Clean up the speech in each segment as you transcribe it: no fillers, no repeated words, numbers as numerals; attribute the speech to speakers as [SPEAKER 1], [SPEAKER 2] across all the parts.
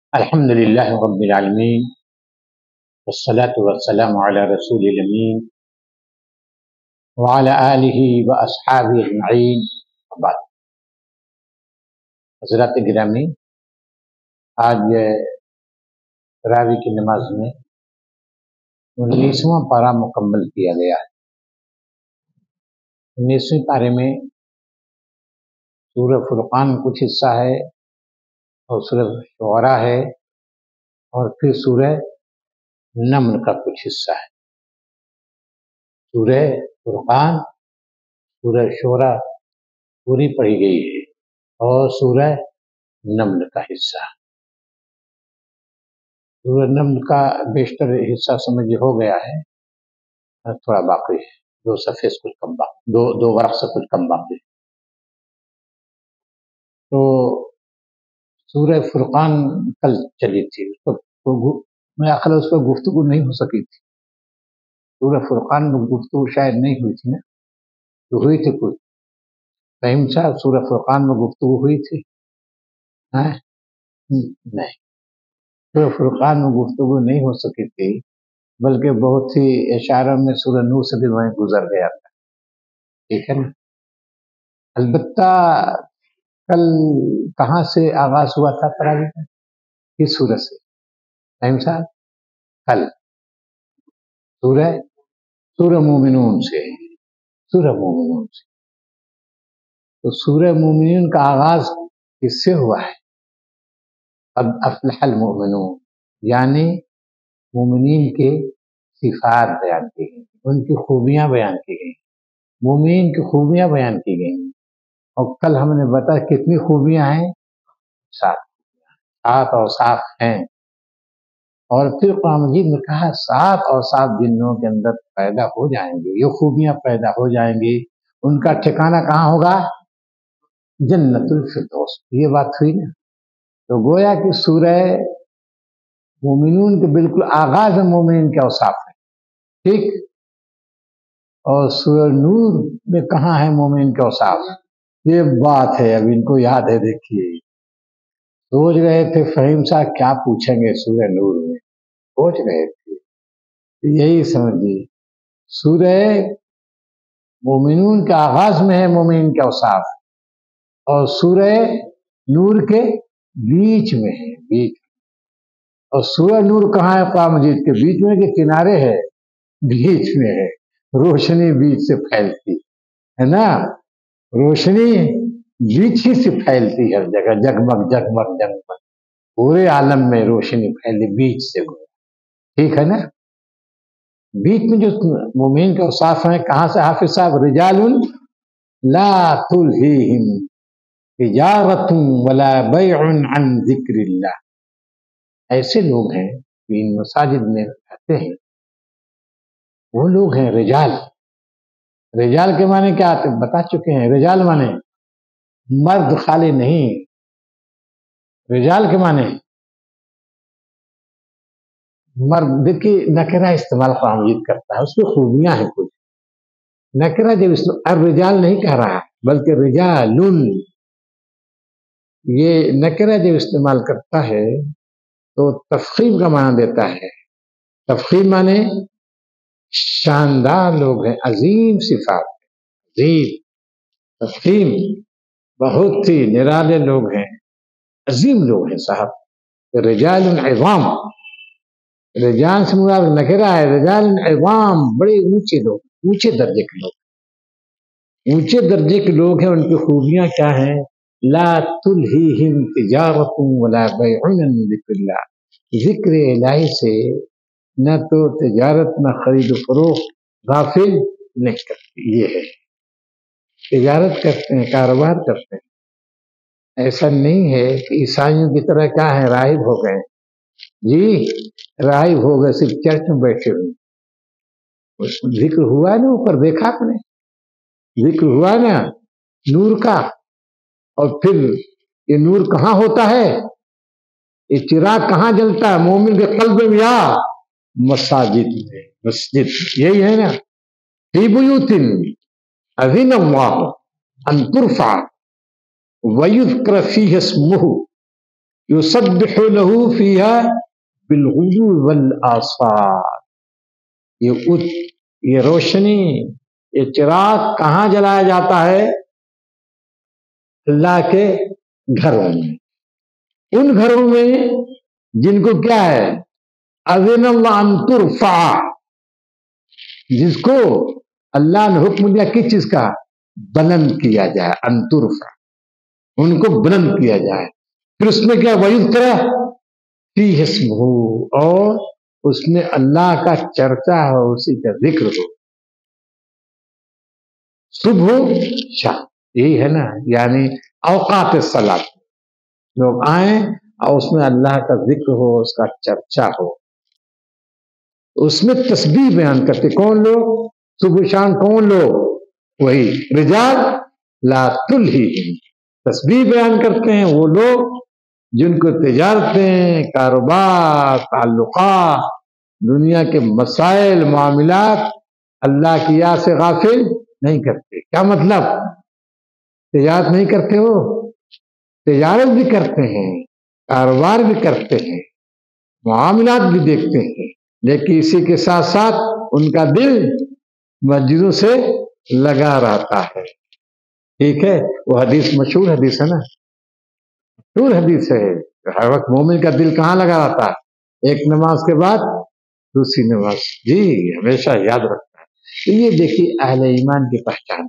[SPEAKER 1] الحمد للہ رب العالمین والصلاة والسلام علی رسول الامین وعلی آلہ واصحابہ اجمعین وبعد۔ حضرات گرامی، آج تراویح کی نماز میں 19واں پارہ مکمل کیا گیا ہے۔ 19ویں پارے میں سورہ فرقان کچھ حصہ ہے اور سورہ شعراء ہے اور پھر سورہ نمل کا کچھ حصہ ہے۔ سورہ فرقان، سورہ شعراء پوری پڑھی گئی ہے اور سورہ نمل کا حصہ۔ سورہ نمل کا بیشتر حصہ سمجھ ہو گیا ہے، تھوڑا باقی ہے، 2 صفحے سے کچھ کم باقی، دو ورق سے کچھ کم باقی ہے۔ تو سورہ فرقان کل چلی تھی، میں خیال اس پر گفتگو نہیں ہو سکی تھی۔ سورہ فرقان میں گفتگو شاید نہیں ہوئی تھی نا، تو ہوئی تھی کوئی فہم صاحب؟ سورہ فرقان میں گفتگو ہوئی تھی؟ نہیں، سورہ فرقان میں گفتگو نہیں ہو سکی تھی، بلکہ بہت ہی اشاروں میں سورہ نور سے بھی وہیں گزر گیا تھا، ٹھیک ہے نا۔ البتہ کل کہاں سے آغاز ہوا تھا تراویح کا؟ کس سورت سے فہم صاحب؟ کل سورہ مومنون سے، سورہ مومنون سے۔ تو سورہ مومنون کا آغاز کس سے ہوا ہے؟ قد افلح المؤمنون، یعنی مومنین کے صفات بیان کی گئی، ان کی خوبیاں بیان کی گئی، مومنین کی خوبیاں بیان کی گئی۔ اور کل ہم نے بتایا کتنی خوبیاں ہیں، 7 اوصاف ہیں۔ اور پھر قرآن مجید نے کہا 7 اوصاف جنوں کے اندر پیدا ہو جائیں گے، یہ خوبیاں پیدا ہو جائیں گی، ان کا ٹھکانہ کہاں ہوگا؟ جنت الفردوس۔ یہ بات ہوئی نا۔ تو گویا کہ سورہ مومنون کے بالکل آغاز مومنین کے اوصاف ہیں، ٹھیک۔ اور سورہ نور میں کہاں ہے مومنین کے اوصاف؟ یہ بات ہے، اب ان کو یاد ہے۔ دیکھیے، سوچ رہے تھے فہیم صاحب کیا پوچھیں گے سورہ نور میں، سوچ رہے تھے، یہی سمجھیے سورہ مومنون کے آغاز میں ہے مومنین کے اوصاف، اور سورہ نور کے بیچ میں ہے، بیچ میں۔ اور سورہ نور کہاں ہے قرآن مجید کے؟ بیچ میں کہ کنارے ہے؟ بیچ میں ہے، روشنی بیچ سے پھیلتی ہے نا، روشنی بیچ ہی سے پھیلتی ہر جگہ، جگمگ جگمگ جگمگ، پورے عالم میں روشنی پھیلی بیچ سے، ٹھیک ہے نا۔ بیچ میں جو مومن کے اوصاف ہیں، کہاں سے حافظ صاحب؟ رجال لا تلہیہم تجارۃ ولا بیع عن ذکر اللہ۔ ایسے لوگ ہیں جو ان مساجد میں رہتے ہیں، وہ لوگ ہیں رجال۔ رجال کے معنی کیا آتے بتا چکے ہیں۔ رجال معنی مرد خالی نہیں، رجال کے معنی مرد۔ دیکھیے نکرہ استعمال قرآن مجید کرتا ہے، اس میں خوبیاں ہیں کچھ۔ نکرہ جب الرجال نہیں کہہ رہا بلکہ رجالن، یہ نکرہ جب استعمال کرتا ہے تو تفخیم کا معنی دیتا ہے۔ تفخیم معنی شاندار لوگ ہیں، عظیم صفات، عظیم۔ تفخیم بہت ہی نرالے لوگ ہیں، عظیم لوگ ہیں صاحب۔ رجال عظام، رجال سے مراد نکرہ ہے، رجال عظام، بڑے اونچے لوگ، اونچے درجے کے لوگ، اونچے درجے کے لوگ ہیں۔ ان کی خوبیاں کیا ہیں؟ لا تلہیہم تجارۃ ولا بیع عن ذکر اللہ، ذکر الہی سے نہ تو تجارت نہ خرید و فروخت غافل نہیں کرتی۔ یہ ہے، تجارت کرتے ہیں، کاروبار کرتے ہیں۔ ایسا نہیں ہے کہ عیسائیوں کی طرح کیا ہے، راہب ہو گئے، جی راہب ہو گئے، صرف چرچ میں بیٹھے ہوئے۔ ذکر ہوا ہے نا اوپر، دیکھا آپ نے؟ ذکر ہوا ہے نا نور کا، اور پھر یہ نور کہاں ہوتا ہے؟ یہ چراغ کہاں جلتا ہے؟ مومن کے قلب میں یا مساجد میں، مسجد، یہی ہے نا۔ فی بیوت اذن اللہ ان ترفع ویذکر فیہ اسمہ یسبح له فیہا بالغدو والآصال، یہ روشنی، یہ چراغ کہاں جلایا جاتا ہے؟ اللہ کے گھروں میں، ان گھروں میں جن کو کیا ہے، اذن اللہ ان ترفع، جس کو اللہ نے حکم دیا کس چیز کا؟ بلند کیا جائے، ان ترفع، ان کو بلند کیا جائے۔ پھر اس میں کیا وَيُذْكَرَ فِيهِ اسْمُهُ، اور اس میں اللہ کا چرچا ہو، اسی کا ذکر ہو، صبح ہو شام، یہی ہے نا، یعنی اوقات الصلاۃ لوگ آئیں اور اس میں اللہ کا ذکر ہو، اس کا چرچا ہو، اس میں تسبیح بیان کرتے کون لوگ؟ صبح شام کون لوگ؟ وہی رجال لا تلہیہم، تسبیح بیان کرتے ہیں وہ لوگ جن کو تجارتیں، کاروبار، تعلقات، دنیا کے مسائل، معاملات اللہ کی یاد سے غافل نہیں کرتے۔ کیا مطلب؟ تجارت نہیں کرتے، وہ تجارت بھی کرتے ہیں، کاروبار بھی کرتے ہیں، معاملات بھی دیکھتے ہیں، لیکن اسی کے ساتھ ساتھ ان کا دل مسجدوں سے لگا رہتا ہے۔ ٹھیک ہے، وہ حدیث مشہور حدیث ہے نا، مشہور حدیث ہے، ہر وقت مومن کا دل کہاں لگا رہتا ہے؟ ایک نماز کے بعد دوسری نماز، جی ہمیشہ یاد رکھتا ہے۔ تو یہ دیکھیے اہل ایمان کی پہچان۔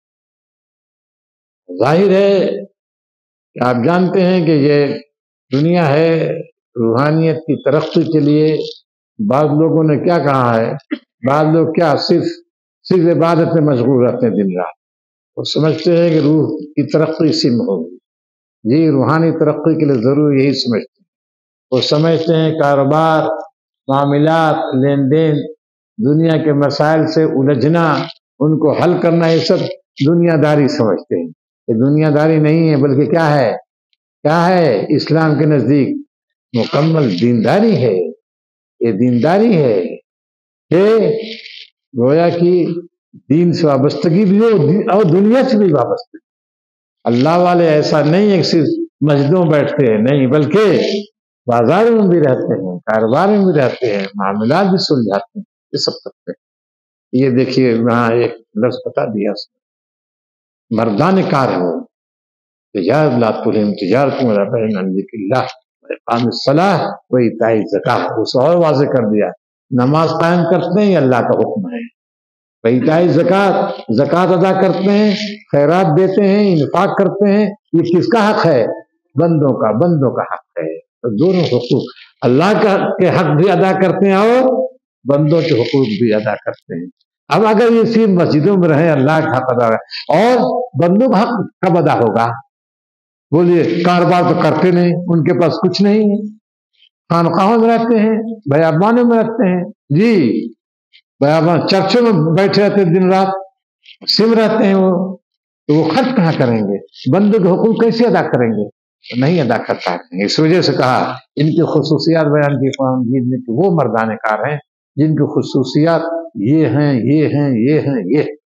[SPEAKER 1] ظاہر ہے کہ آپ جانتے ہیں کہ یہ دنیا ہے، روحانیت کی ترقی کے لیے بعض لوگوں نے کیا کہا ہے، بعض لوگ کیا صرف عبادت میں مشغول رہتے ہیں دن رات، وہ سمجھتے ہیں کہ روح کی ترقی اسی میں ہوگی، جی روحانی ترقی کے لیے ضرور یہی سمجھتے ہیں، وہ سمجھتے ہیں کاروبار، معاملات، لین دین، دنیا کے مسائل سے الجھنا، ان کو حل کرنا، یہ سب دنیا داری سمجھتے ہیں۔ یہ دنیا داری نہیں ہے، بلکہ کیا ہے؟ کیا ہے؟ اسلام کے نزدیک مکمل دینداری ہے۔ یہ دینداری ہے کہ گویا کی دین سے وابستگی بھی ہو اور دنیا سے بھی وابستگی۔ اللہ والے ایسا نہیں ہے کہ صرف مسجدوں میں بیٹھتے ہیں، نہیں، بلکہ بازاروں میں بھی رہتے ہیں، کاروبار میں بھی رہتے ہیں، معاملات بھی سلجھاتے ہیں، یہ سب کرتے ہیں۔ یہ دیکھیے وہاں ایک لفظ بتا دیا اس نے، مردان کار ہے وہ، تجارت لا تلہم تجارت ولا بیع عن ذکر اللہ واقام الصلاۃ وایتاء الزکوٰۃ، اس اور واضح کر دیا، نماز قائم کرتے ہیں، یہ اللہ کا حکم ہے، وایتاء الزکوٰۃ، زکوٰۃ ادا کرتے ہیں، خیرات دیتے ہیں، انفاق کرتے ہیں، یہ کس کا حق ہے؟ بندوں کا حق ہے۔ تو دونوں حقوق، اللہ کے حق بھی ادا کرتے ہیں اور بندوں کے حقوق بھی ادا کرتے ہیں۔ اب اگر یہ صرف مسجدوں میں رہے، اللہ کا حق ادا ہے، اور بندوں کا حق کب ادا ہوگا؟ بولیے، کاروبار تو کرتے نہیں، ان کے پاس کچھ نہیں ہے، خانقاہوں میں رہتے ہیں، بیابانوں میں رہتے ہیں، جی بیابان چرچوں میں بیٹھے رہتے ہیں، دن رات سم رہتے ہیں، وہ تو وہ خرچ کہاں کریں گے؟ بندوں کے حقوق کیسے ادا کریں گے؟ نہیں ادا کرتا ہے۔ اس وجہ سے کہا ان کی خصوصیات بیان کی قرآن مجید میں کہ وہ مردان کار ہیں جن کی خصوصیات یہ ہیں، یہ ہیں، یہ ہیں، یہ ہیں۔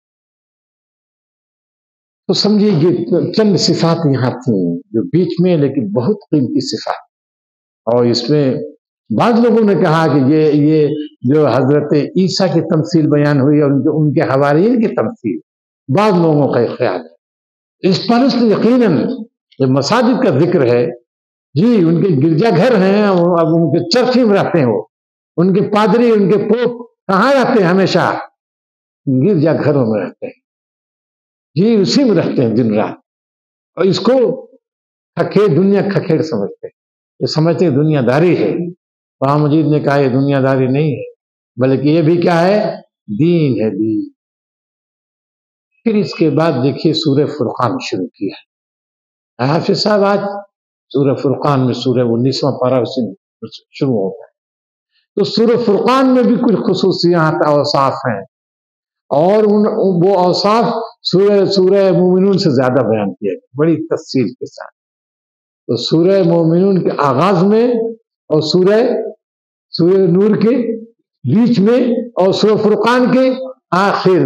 [SPEAKER 1] تو سمجھیے یہ چند صفات یہاں تھیں جو بیچ میں، لیکن بہت قیمتی صفات، اور اس میں بعض لوگوں نے کہا کہ یہ جو حضرت عیسیٰ کی تمثیل بیان ہوئی اور ان کے حواریین کی تمثیل، بعض لوگوں کا خیال ہے اس پر، اس یقیناً یہ مساجد کا ذکر ہے، جی ان کے گرجا گھر ہیں، اب ان کے چرچ میں رہتے ہیں، وہ ان کے پادری، ان کے پوپ کہاں رہتے ہیں؟ ہمیشہ گرجا گھروں میں رہتے ہیں، جی اسی میں رہتے ہیں دن رات، اور اس کو دنیا کھکھیڑ سمجھتے ہیں، یہ سمجھتے ہیں دنیا داری ہے۔ قرآن مجید نے کہا یہ دنیا داری نہیں ہے، بلکہ یہ بھی کیا ہے؟ دین ہے، دین۔ پھر اس کے بعد دیکھیے سورہ فرقان شروع کیا ہے حافظ صاحب، آج سورہ فرقان میں سورہ 19واں پارہ شروع ہوتا ہے، تو سورہ فرقان میں بھی کچھ خصوصیات اوصاف ہیں، اور وہ اوصاف سورہ مومنون سے زیادہ بیان کیا ہے، بڑی تفصیل کے ساتھ۔ تو سورہ مومنون کے آغاز میں، اور سورہ نور کے بیچ میں، اور سورہ فرقان کے آخر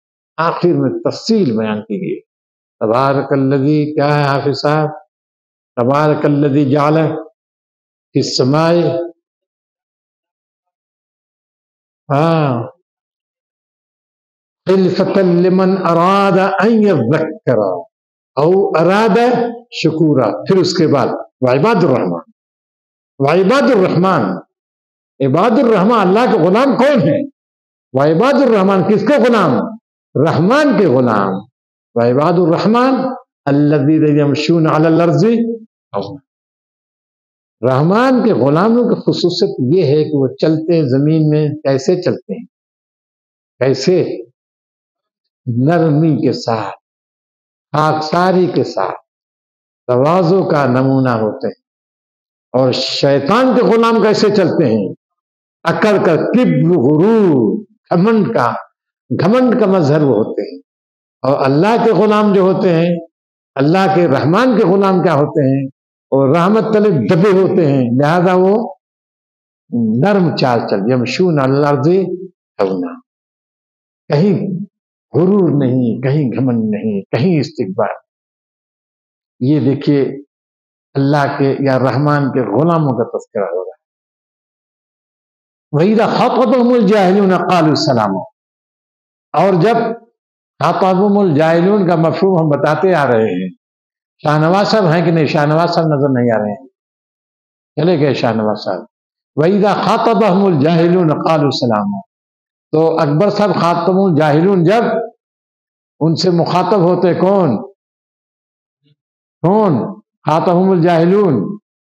[SPEAKER 1] میں تفصیل بیان کی گئی۔ تبارک الذی، کیا ہے حافظ صاحب؟ तबारक अल्लज़ी जअल फिस समाए, हाँ, खिलफतन लिमन अरादा अन यज़्ज़करा औ अरादा शुकूरा। फिर उसके बाद वइबादुर रहमान, वइबादुर रहमान, इबादुर रहमान अल्लाह के गुलाम कौन है? वइबादुर रहमान किसके गुलाम? रहमान के गुलाम। वइबादुर रहमान अल्लज़ीना यमशून अलल अर्ज़ि हौना। रहमान के गुलामों की खुसूसियत ये है कि वो चलते हैं जमीन में, कैसे चलते हैं? कैसे? नरमी के साथ, खाकसारी के साथ, तवाज़ु का नमूना होते हैं। और शैतान के गुलाम कैसे चलते हैं? अकड़ का, किब्र, गुरूर, घमंड का मजहर वो होते हैं। और अल्लाह के गुलाम जो होते हैं, अल्लाह के रहमान के गुलाम क्या होते हैं? और रहमत तले दबे होते हैं, लिहाजा वो नर्म चाल चल, यमशून अलल अर्ज़ि हौना। कहीं गुरूर नहीं, कहीं घमंड नहीं, कहीं इस्तिकबार। ये देखिए अल्लाह के या रहमान के गुलामों का तज़किरा हो रहा है। वइज़ा ख़ातबहुमुल जाहिलून क़ालू सलामा। और जब ख़ातबहुमुल जाहिलून का मफ़हूम हम बताते आ रहे हैं। शाहनवाज साहब हैं कि नहीं? शाहनवाज साहब नजर नहीं आ रहे हैं, चले गए शाहनवाज साहब। वइज़ा ख़ातबहुमुल जाहिलून क़ालू सलामा। तो अकबर साहब ख़ातबहुमुल जाहिलून जब उनसे मुखातब होते, कौन कौन? ख़ातबहुमुल जाहिलून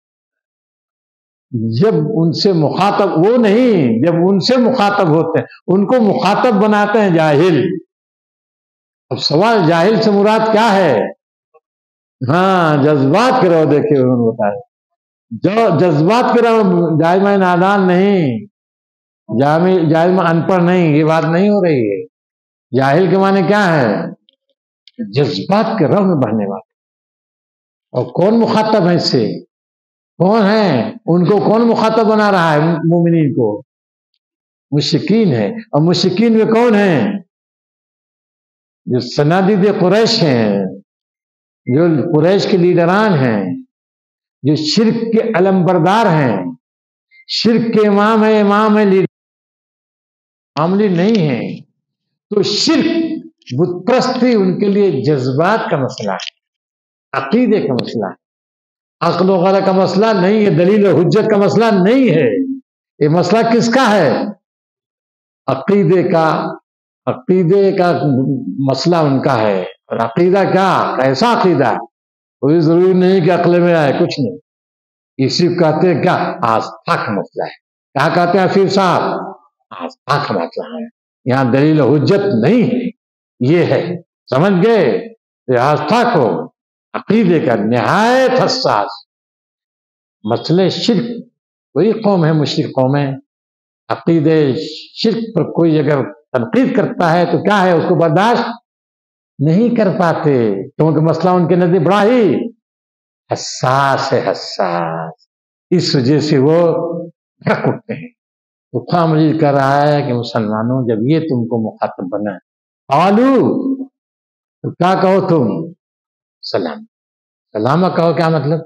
[SPEAKER 1] जब उनसे मुखातब, वो नहीं, जब उनसे मुखातब होते हैं उनको मुखातब बनाते हैं जाहिल। अब सवाल जाहिल से मुराद क्या है? हाँ, जज्बात के रहो। देखिए उन्होंने बताया जो जज्बात के रहो, जाहिल में नादान नहीं, जाहिल में अनपढ़ नहीं, ये बात नहीं हो रही है। जाहिल के माने क्या है? जज्बात के रंग में बहने वाले। और कौन मुखातब है इससे? कौन है? उनको कौन मुखातब बना रहा है? मोमिनीन को मुशरिकीन है। और मुशरिकीन में कौन है? जो सनादिद कुरैश हैं, जो कुरैश के लीडरान हैं, जो शिर्क के अलमबरदार हैं, शिर्क के इमाम है लीडर, मामूली नहीं है। तो शिर्क, बुतप्रस्ती उनके लिए जज्बात का मसला है, अकीदे का मसला है, अक्ल वगैरह का मसला नहीं है, दलील और हुज्जत का मसला नहीं है। ये मसला किसका है? अकीदे का मसला उनका है। और अकीदा क्या? कैसा अकीदा? कोई जरूरी नहीं कि अक्ल में आए, कुछ नहीं। इसी को कहते हैं क्या? आस्था का मसला है। क्या कहते हैं हफीज साहब? आस्था का मसला है, यहाँ दलील और हुज्जत नहीं है। ये है, समझ गए? ये आस्था को, अकीदे का निहायत हसास मसले। शिर्क, कोई कौम है मुशरिक कौमें, अकीदे शिर्क पर कोई अगर तनकीद करता है तो क्या है, उसको बर्दाश्त नहीं कर पाते, क्योंकि मसला उनके नजदीक बड़ा ही हसास है, हसास। इस वजह से वो भड़क उठते हैं। तो ख्वाह मजीद कर रहा है कि मुसलमानों, जब ये तुमको मुखातब बना आलू, तो क्या कहो तुम? सलाम। सलामा कहो, क्या मतलब?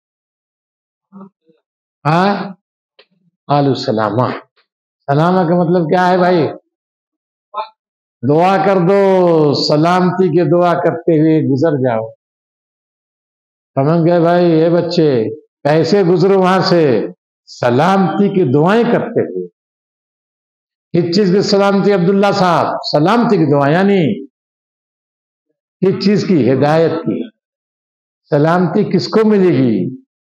[SPEAKER 1] आलू सलामा। सलामा का मतलब क्या है भाई? दुआ कर दो, सलामती की दुआ करते हुए गुजर जाओ। समझ गए भाई? ये बच्चे कैसे गुजरो वहां से? सलामती की दुआएं करते हुए। किस चीज की सलामती अब्दुल्ला साहब? सलामती की दुआ, यानी किस चीज की? हिदायत की। सलामती किसको मिलेगी?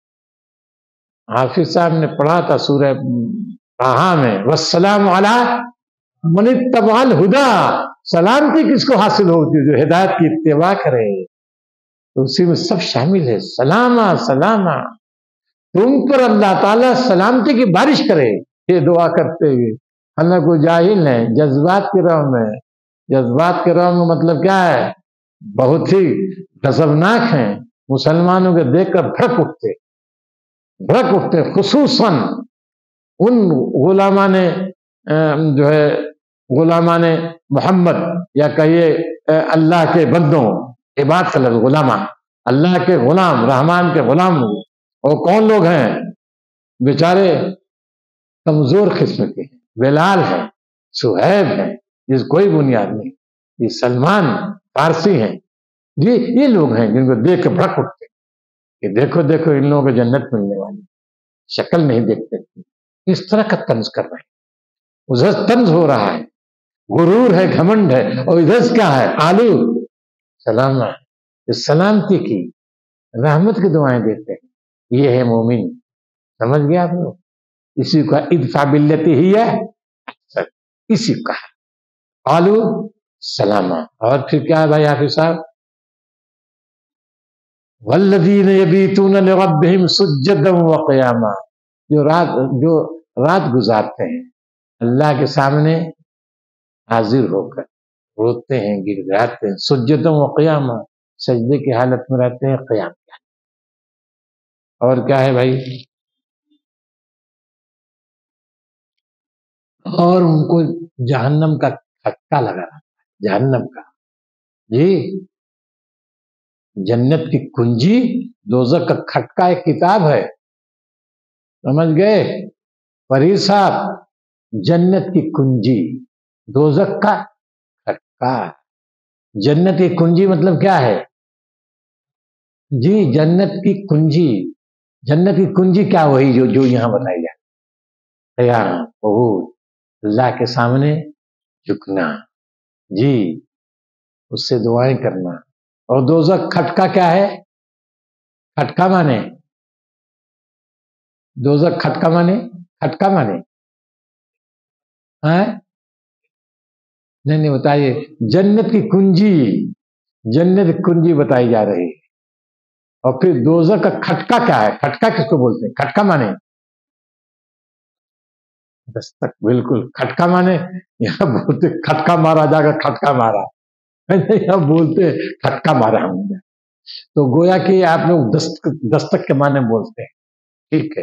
[SPEAKER 1] हाफिज साहब ने पढ़ा था सूरह ताहा में, वस्सलाम अला मन इत्तबअल हुदा। सलामती किसको हासिल होती है? जो हिदायत की इत्तिबा करे। तो उसी में सब शामिल है। सलामा सलामा, तुम पर अल्लाह ताला सलामती की बारिश करे, ये दुआ करते हुए। अल्लाह को जाहिल है, जज्बात के रंग में। जज्बात के रंग में मतलब क्या है? बहुत ही गजबनाक है। मुसलमानों के देखकर भड़क उठते, खुसूसन उन गुलामाने जो है, गुलामाने मोहम्मद, या कहिए अल्लाह के बंदों, इबाद का लफ्ज़ गुलामा, اللہ کے غلام، رحمان کے غلام ہوئے. اور کون لوگ ہیں؟ بیچارے کمزور قسم کے ہیں. بلال ہے، سہیب ہے، جس کوئی بنیاد نہیں. یہ سلمان فارسی ہیں. یہ لوگ ہیں جن کو دیکھ کے بھڑک اٹھتے ہیں کہ دیکھو دیکھو ان لوگوں کو جنت ملنے والی، شکل نہیں دیکھتے. اس طرح کا طنز کر رہے ہیں. ادھر طنز ہو رہا ہے، غرور ہے، گھمنڈ ہے. اور ادھر کیا ہے؟ آلو سلام، سلامتی کی، رحمت کی دعائیں دیتے ہیں. یہ ہے مومن. سمجھ گیا آپ لوگ؟ اسی کا ادفع باللتی ہی ہے، اسی کا آلو سلامہ. اور پھر کیا ہے بھائی حافظ صاحب؟ والذین یبیتون لربہم سجدا وقیاما. جو رات گزارتے ہیں اللہ کے سامنے حاضر ہو کر، روتے ہیں، گر گراتے ہیں. سجدا وقیاما، سجدے کی حالت میں رہتے ہیں، قیام کی حالت. اور کیا ہے بھائی؟ اور ان کو جہنم کا کھٹکا لگا رہا ہے. جہنم کا، جی جنت کی کنجی، دوزخ کا کھٹکا ایک کتاب ہے. سمجھ گئے فرید صاحب؟ جنت کی کنجی، دوزخ کا کھٹکا. جنت کی کنجی مطلب کیا ہے؟ جی جنت کی کنجی. جنت کی کنجی کیا؟ وہی جو یہاں بتائی جائے. قیام، قعود، اللہ کے سامنے جھکنا، جی اس سے دعائیں کرنا. اور دوزخ کھٹکا کیا ہے؟ کھٹکا مانے دوزخ کھٹکا مانے نہیں بتائیے. جنت کی کنجی، جنت کی کنجی بتائی جا رہی ہے. اور پھر دوزخ کا کھٹکا کیا ہے؟ کھٹکا کس کو بولتے ہیں؟ کھٹکا مانے دستک. بالکل کھٹکا مانے یہاں بولتے کھٹکا مارا جا کر، کھٹکا مارا یہاں بولتے کھٹکا مارا ہم نے. تو گویا کہ آپ لوگ دستک کے معنی بولتے ہیں. ٹھیک ہے.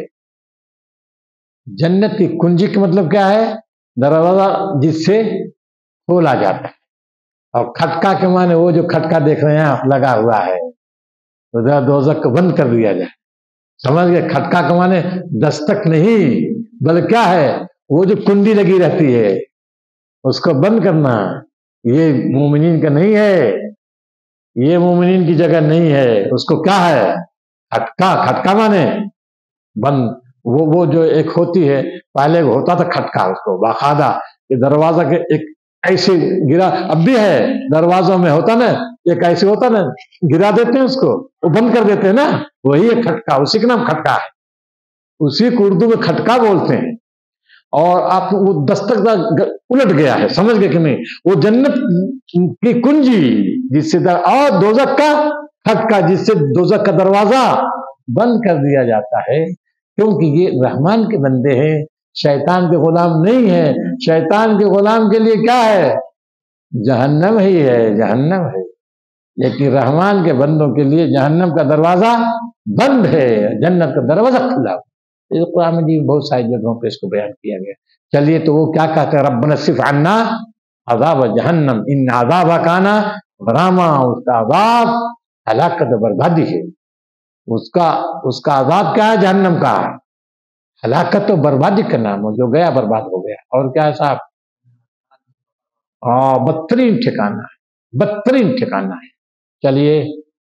[SPEAKER 1] جنت کی کنجی کا مطلب کیا ہے؟ دروازہ جس سے کھولا جاتا ہے. اور کھٹکا کے معنی وہ جو کھٹکا دیکھ رہے ہیں لگا ہوا ہے، دوزخ کو بند کر دیا جائے. سمجھ گئے؟ کھٹکا کے معنی دستک نہیں، بلکہ کیا ہے؟ وہ جو کنڈی لگی رہتی ہے اس کو بند کرنا. یہ مومنین کا نہیں ہے، یہ مومنین کی جگہ نہیں ہے. اس کو کیا ہے؟ کھٹکا مانے بند. وہ جو ایک ہوتی ہے، پہلے ہوتا تھا کھٹکا، اس کو باقاعدہ یہ دروازہ کے ایک ایسے گرا، اب بھی ہے دروازوں میں ہوتا نا، ایک ایسے ہوتا نا، گرا دیتے ہیں اس کو، وہ بند کر دیتے ہیں نا، وہی ہے کھٹکا. اسی کا نام کھٹکا ہے. اسی کو اردو میں کھٹکا بولتے ہیں. اور آپ وہ دستک الٹ گیا ہے. سمجھ گئے کہ نہیں؟ وہ جنت کی کنجی جس سے اور دوزخ کا کھٹکا جس سے دوزخ کا دروازہ بند کر دیا جاتا ہے. کیونکہ یہ رحمان کے بندے ہیں، شیطان کے غلام نہیں ہے. شیطان کے غلام کے لیے کیا ہے؟ جہنم ہی ہے، جہنم ہے. لیکن رحمان کے بندوں کے لیے جہنم کا دروازہ بند ہے، جنت کا دروازہ کھلا. قرآن مجید بہت ساری جگہوں پہ اس کو بیان کیا گیا. چلیے تو وہ کیا کہتے ہیں؟ ربنا اصرف عنا عذاب جہنم ان عذابہا کان غراما. اس کا عذاب ہلاکت و بربادی ہے. اس کا عذاب کیا ہے؟ جہنم کا ہلاکت و بربادی کا نام ہے، جو گیا برباد ہو گیا. اور کیا ہے صاحب؟ بدترین ٹھکانہ ہے، بدترین ٹھکانہ ہے. چلیے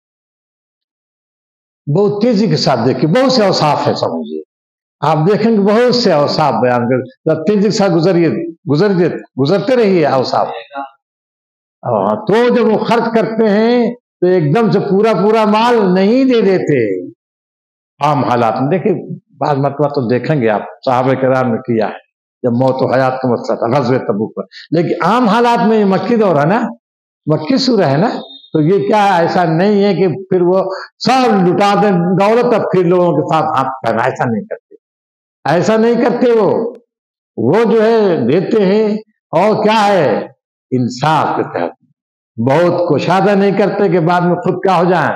[SPEAKER 1] بہت تیزی کے ساتھ دیکھیے، بہت سے اوصاف ہے. سمجھیے آپ دیکھیں گے بہت سے اوصاف بیان کر، تیزی کے ساتھ گزرتے رہیے اوصاف. تو جب وہ خرچ کرتے ہیں تو ایک دم سے پورا مال نہیں دے دیتے. عام حالات میں دیکھیں، بعض مرتبہ تو دیکھیں گے آپ صحابہ کرام نے کیا ہے جب موت و حیات کا مسئلہ تھا غزوہ تبوک پر. لیکن عام حالات میں یہ مکی دور ہے نا، مکی سورہ ہے نا، تو یہ کیا ہے؟ ایسا نہیں ہے کہ پھر وہ سب لٹا دیں دولت، اب پھر لوگوں کے ساتھ ہاتھ پھیلا. ایسا نہیں کرتے، ایسا نہیں کرتے. وہ جو ہے دیتے ہیں. اور کیا ہے؟ انصاف کے تحت. بہت کشادہ نہیں کرتے کہ بعد میں خود کیا ہو جائیں،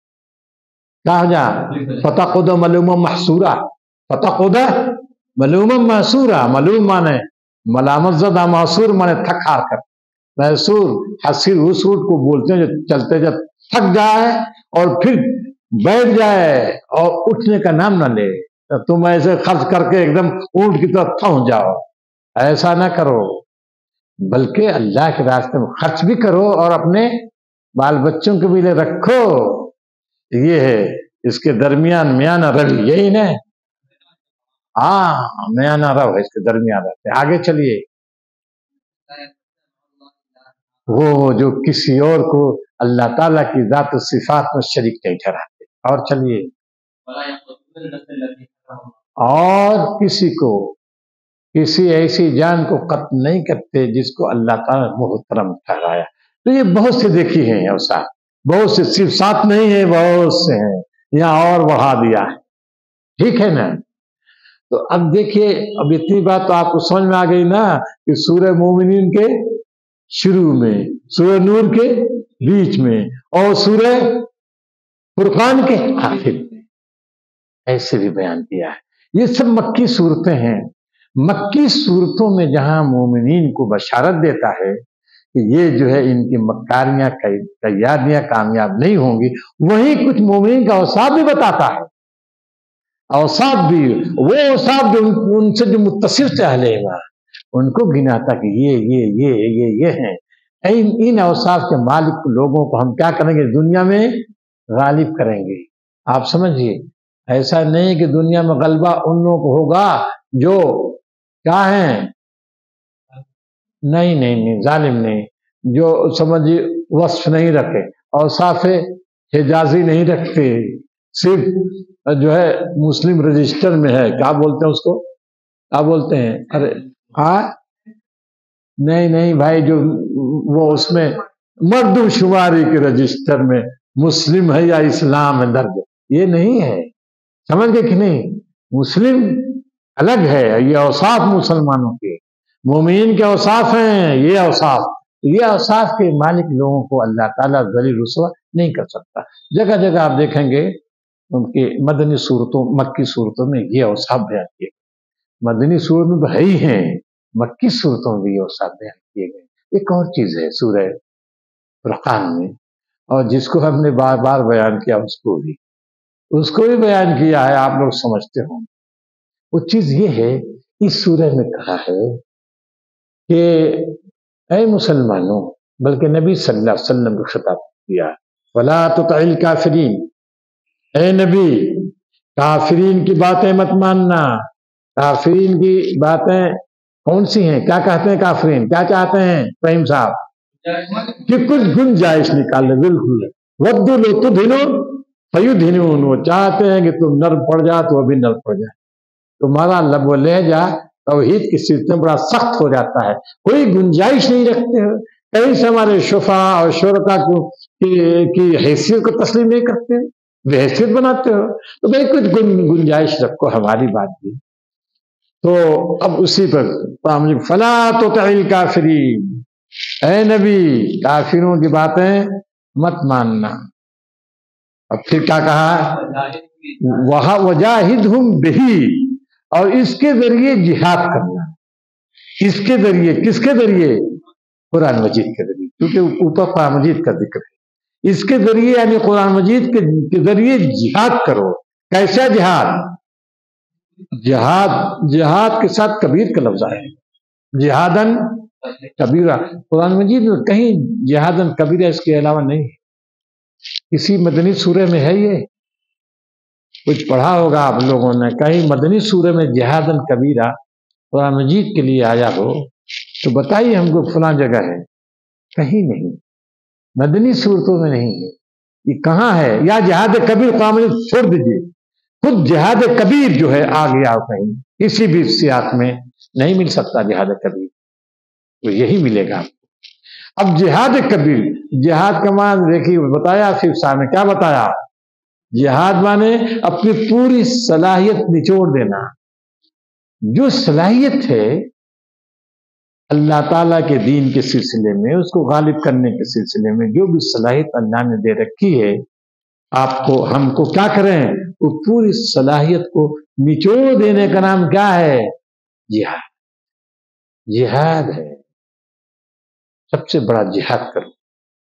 [SPEAKER 1] فتقعد ملوما محسورا. فتقعد ملوما محسورا، ملوم مانے ملامت زدہ، محسور مانے تھک ہار کر. محسور حسیر اس روٹ کو بولتے ہیں جو چلتے جب تھک جائے اور پھر بیٹھ جائے اور اٹھنے کا نام نہ لے، تو تم ایسے خرچ کر کے ایک دم اونٹ کی طرف پہنچ جاؤ، ایسا نہ کرو، بلکہ اللہ کے راستے میں خرچ بھی کرو اور اپنے بال بچوں کے بھی لیے رکھو۔ یہ ہے اس کے درمیان میانہ روی، یہی نا؟ ہاں، میانہ رو ہے اس کے درمیان رہتے۔ آگے چلیے۔ وہ جو کسی اور کو اللہ تعالیٰ کی ذات و صفات میں شریک نہیں ٹھہراتے۔ اور چلیے، اور کسی کو، کسی ایسی جان کو قتل نہیں کرتے جس کو اللہ تعالیٰ نے محترم ٹھہرایا۔ تو یہ بہت سے دیکھی ہیں اوصاف، بہت سے، صرف 7 نہیں ہے، بہت سے ہیں، یہاں اور بڑھا دیا ہے، ٹھیک ہے نا؟ تو اب دیکھیے، اب اتنی بات تو آپ کو سمجھ میں آ گئی نا کہ سورہ مومنین کے شروع میں، سورہ نور کے بیچ میں، اور سورہ فرقان کے آخر میں ایسے بھی بیان کیا ہے۔ یہ سب مکی صورتیں ہیں۔ مکی صورتوں میں جہاں مومنین کو بشارت دیتا ہے کہ یہ جو ہے ان کی مکاریاں تیاریاں کامیاب نہیں ہوں گی، وہیں کچھ مومنین کا اوصاف بھی بتاتا ہے، اوصاف بھی، وہ اوصاف جو ان سے جو متصف تھے اہل ایمان، ان کو گناتا کہ یہ ہیں۔ ان اوصاف کے مالک لوگوں کو ہم کیا کریں گے؟ دنیا میں غالب کریں گے۔ آپ سمجھیے، ایسا نہیں کہ دنیا میں غلبہ ان لوگوں کو ہوگا جو کیا ہیں، نہیں ظالم نہیں، جو سمجھیے وصف نہیں رکھے، اوصاف حجازی نہیں رکھتے، صرف جو ہے مسلم رجسٹر میں ہے، کیا بولتے ہیں اس کو، کیا بولتے ہیں، ارے ہاں، نہیں بھائی، جو وہ اس میں مردم شماری کے رجسٹر میں مسلم ہے یا اسلام ہے درج، یہ نہیں ہے، سمجھ گئے کہ نہیں؟ مسلم الگ ہے، یہ اوصاف مسلمانوں کے، مومنین کے اوصاف ہیں یہ اوصاف کے مالک لوگوں کو اللہ تعالیٰ ذلیل رسوا نہیں کر سکتا۔ جگہ جگہ آپ دیکھیں گے ان کے مدنی صورتوں، مکی صورتوں میں یہ اوصاف بیان کیے گئے، مدنی صورت میں تو ہے ہی ہیں، مکی صورتوں میں یہ اوصاف بیان کیے گئے۔ ایک اور چیز ہے سورہ فرقان میں، اور جس کو ہم نے بار بار بیان کیا، اس کو بھی بیان کیا ہے، آپ لوگ سمجھتے ہوں۔ وہ چیز یہ ہے، اس سورہ میں کہا ہے کہ اے مسلمانوں، بلکہ نبی صلی اللہ علیہ وسلم کو خطاب کیا، وَلَا تُطِعِ الْكَافِرِينَ، اے نبی کافرین کی باتیں مت ماننا۔ کافرین کی باتیں کون سی ہیں؟ کیا کہتے ہیں کافرین؟ کیا چاہتے ہیں فہیم صاحب؟ کہ کچھ گنجائش نکال لے، بالکل وَدُّوا لَوْ تُدْهِنُ فَيُدْهِنُونَ، وہ چاہتے ہیں کہ تم نرم پڑ جا تو وہ بھی نرم پڑ جائے۔ تمہارا لب و لہجہ توحید کی سلسلے میں بڑا سخت ہو جاتا ہے، کوئی گنجائش نہیں رکھتے ہو، کہیں سے ہمارے شفا اور شرکا کی حیثیت کو تسلیم نہیں کرتے، بے حیثیت بناتے ہو، تو بھائی کچھ گنجائش رکھو ہماری بات بھی۔ تو اب اسی پر فلا تطع الکافرین، اے نبی کافروں کی باتیں مت ماننا۔ اب پھر کیا کہا؟ وجاہدہم بہ، اور اس کے ذریعے جہاد کرنا، اس کے ذریعے، کس کے ذریعے؟ قرآن مجید کے ذریعے، کیونکہ اوپر قرآن مجید کا ذکر ہے، اس کے ذریعے یعنی قرآن مجید کے ذریعے جہاد کرو۔ کیسا جہاد؟ جہاد کے ساتھ کبیر کا لفظ ہے، جہادن کبیرہ، قرآن مجید میں کہیں جہادن کبیرہ اس کے علاوہ نہیں ہے، کسی مدنی سورہ میں ہے یہ؟ کچھ پڑھا ہوگا آپ لوگوں نے، کہیں مدنی سورہ میں جہادن کبیرہ قرآن مجید کے لیے آیا ہو تو بتائیے ہم کو، فلاں جگہ ہے، کہیں نہیں، مدنی صورتوں میں نہیں ہے، یہ کہاں ہے؟ یا جہاد کبیر قرآن مجید چھوڑ دیجیے، خود جہاد کبیر جو ہے آ گیا کہیں، کسی بھی سیاق میں نہیں مل سکتا جہاد کبیر، تو یہی ملے گا۔ اب جہاد کبیر، جہاد کا معنی دیکھیے بتایا صرف سامنے، کیا بتایا؟ جہاد مانے اپنی پوری صلاحیت نچوڑ دینا، جو صلاحیت ہے اللہ تعالیٰ کے دین کے سلسلے میں، اس کو غالب کرنے کے سلسلے میں جو بھی صلاحیت اللہ نے دے رکھی ہے آپ کو، ہم کو کیا کریں؟ وہ پوری صلاحیت کو نچوڑ دینے کا نام کیا ہے؟ جہاد۔ جہاد ہے، سب سے بڑا جہاد کرو،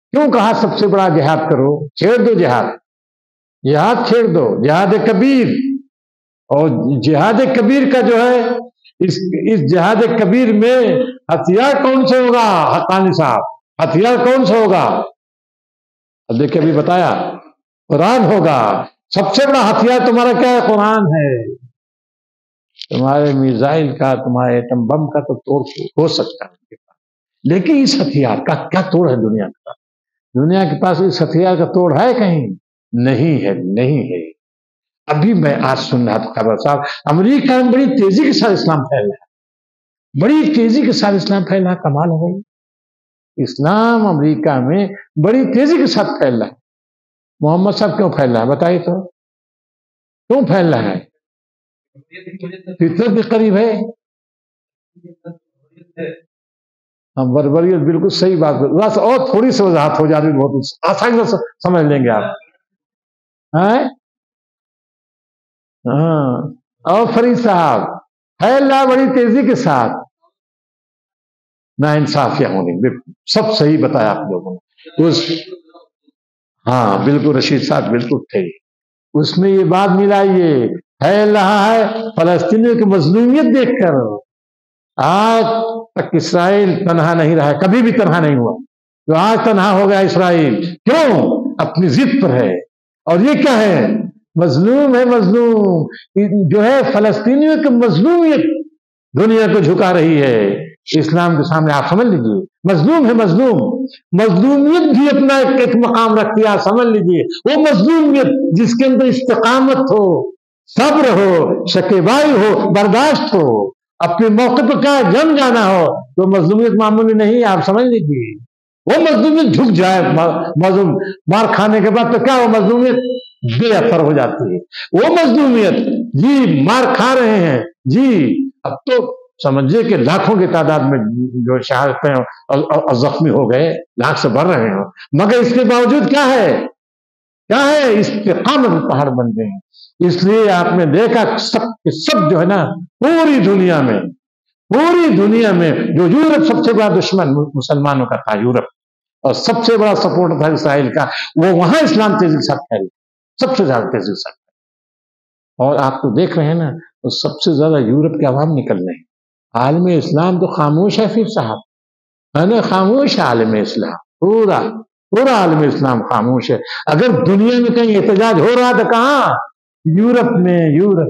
[SPEAKER 1] क्यों کہا سب سے بڑا جہاد کرو؟ چھیڑ دو جہاد، جہاد چھیڑ دو، جہاد کبیر. اور جہاد کبیر کا جو ہے اس جہاد کبیر میں ہتھیار کون سے ہوگا؟ حقانی صاحب، ہتھیار کون سا ہوگا؟ اب دیکھیں ابھی بتایا قرآن ہوگا. سب سے بڑا ہتھیار تمہارا کیا ہے؟ قرآن ہے. تمہارے میزائل کا، تمہارے ایٹم بم کا تو توڑ ہو سکتا ہے، لیکن اس ہتھیار کا کیا توڑ ہے دنیا کے پاس؟ دنیا کے پاس اس ہتھیار کا توڑ ہے کہیں؟ نہیں ہے، نہیں ہے. ابھی میں آج سن رہا تھا خبر صاحب، امریکہ میں بڑی تیزی کے ساتھ اسلام پھیل رہا ہے، بڑی تیزی کے ساتھ اسلام پھیل رہا ہے. کمال ہو گئی، اسلام امریکہ میں بڑی تیزی کے ساتھ پھیل رہا ہے. محمد صاحب کیوں پھیل رہا ہے بتائیے تو؟ کیوں پھیل رہا ہے؟ فطرت کے قریب ہے. ہم بربریت بالکل صحیح بات کر، بس اور تھوڑی سی وضاحت ہو جاتی بہت آسانی سے سمجھ لیں گے آپ. ہاں. اور فرید صاحب پھیل رہا بڑی تیزی کے ساتھ. نا انصافیاں ہونی، بالکل سب صحیح بتایا آپ لوگوں نے. ہاں بالکل رشید صاحب بالکل تھے. اس میں یہ بات ملائیے، پھیل رہا ہے فلسطینیوں کی مظلومیت دیکھ کر. آج تک اسرائیل تنہا نہیں رہا، کبھی بھی تنہا نہیں ہوا. تو آج تنہا ہو گیا اسرائیل، کیوں؟ اپنی ضد پر ہے. اور یہ کیا ہے؟ مظلوم ہے. مظلوم جو ہے فلسطینیوں کی مظلومیت دنیا کو جھکا رہی ہے اسلام کے سامنے. آپ سمجھ لیجئے، مظلوم ہے. مظلومیت بھی اپنا ایک مقام رکھتی ہے. آپ سمجھ لیجئے وہ مظلومیت جس کے اندر استقامت ہو، صبر ہو، شکیبائی ہو، برداشت ہو، اپنے موقع پر کیا جم جانا ہو، تو مظلومیت معمولی نہیں. آپ سمجھ لیجیے وہ مظلومیت جھک جائے، مظلوم مار کھانے کے بعد تو کیا وہ مظلومیت بے اثر ہو جاتی ہے. وہ مظلومیت جی مار کھا رہے ہیں جی، اب تو سمجھیے کہ لاکھوں کی تعداد میں جو شہادتیں اور زخمی ہو گئے، لاکھ سے بڑھ رہے ہیں، مگر اس کے باوجود کیا ہے؟ کیا ہے؟ استقامت پہاڑ بن گئے ہیں. اس لیے آپ نے دیکھا سب جو ہے نا پوری دنیا میں جو یورپ سب سے بڑا دشمن مسلمانوں کا تھا، یورپ، اور سب سے بڑا سپورٹ تھا اسرائیل کا، وہ وہاں اسلام تیزی کے ساتھ پھیل سب سے زیادہ تیزی کے ساتھ. اور آپ تو دیکھ رہے ہیں نا تو سب سے زیادہ یورپ کے عوام نکل رہے ہیں. عالم اسلام تو خاموش ہے پھر صاحب، ہے نا؟ خاموش ہے عالم اسلام، پورا عالم اسلام خاموش ہے. اگر دنیا میں کہیں احتجاج ہو رہا تھا کہاں؟ یورپ میں.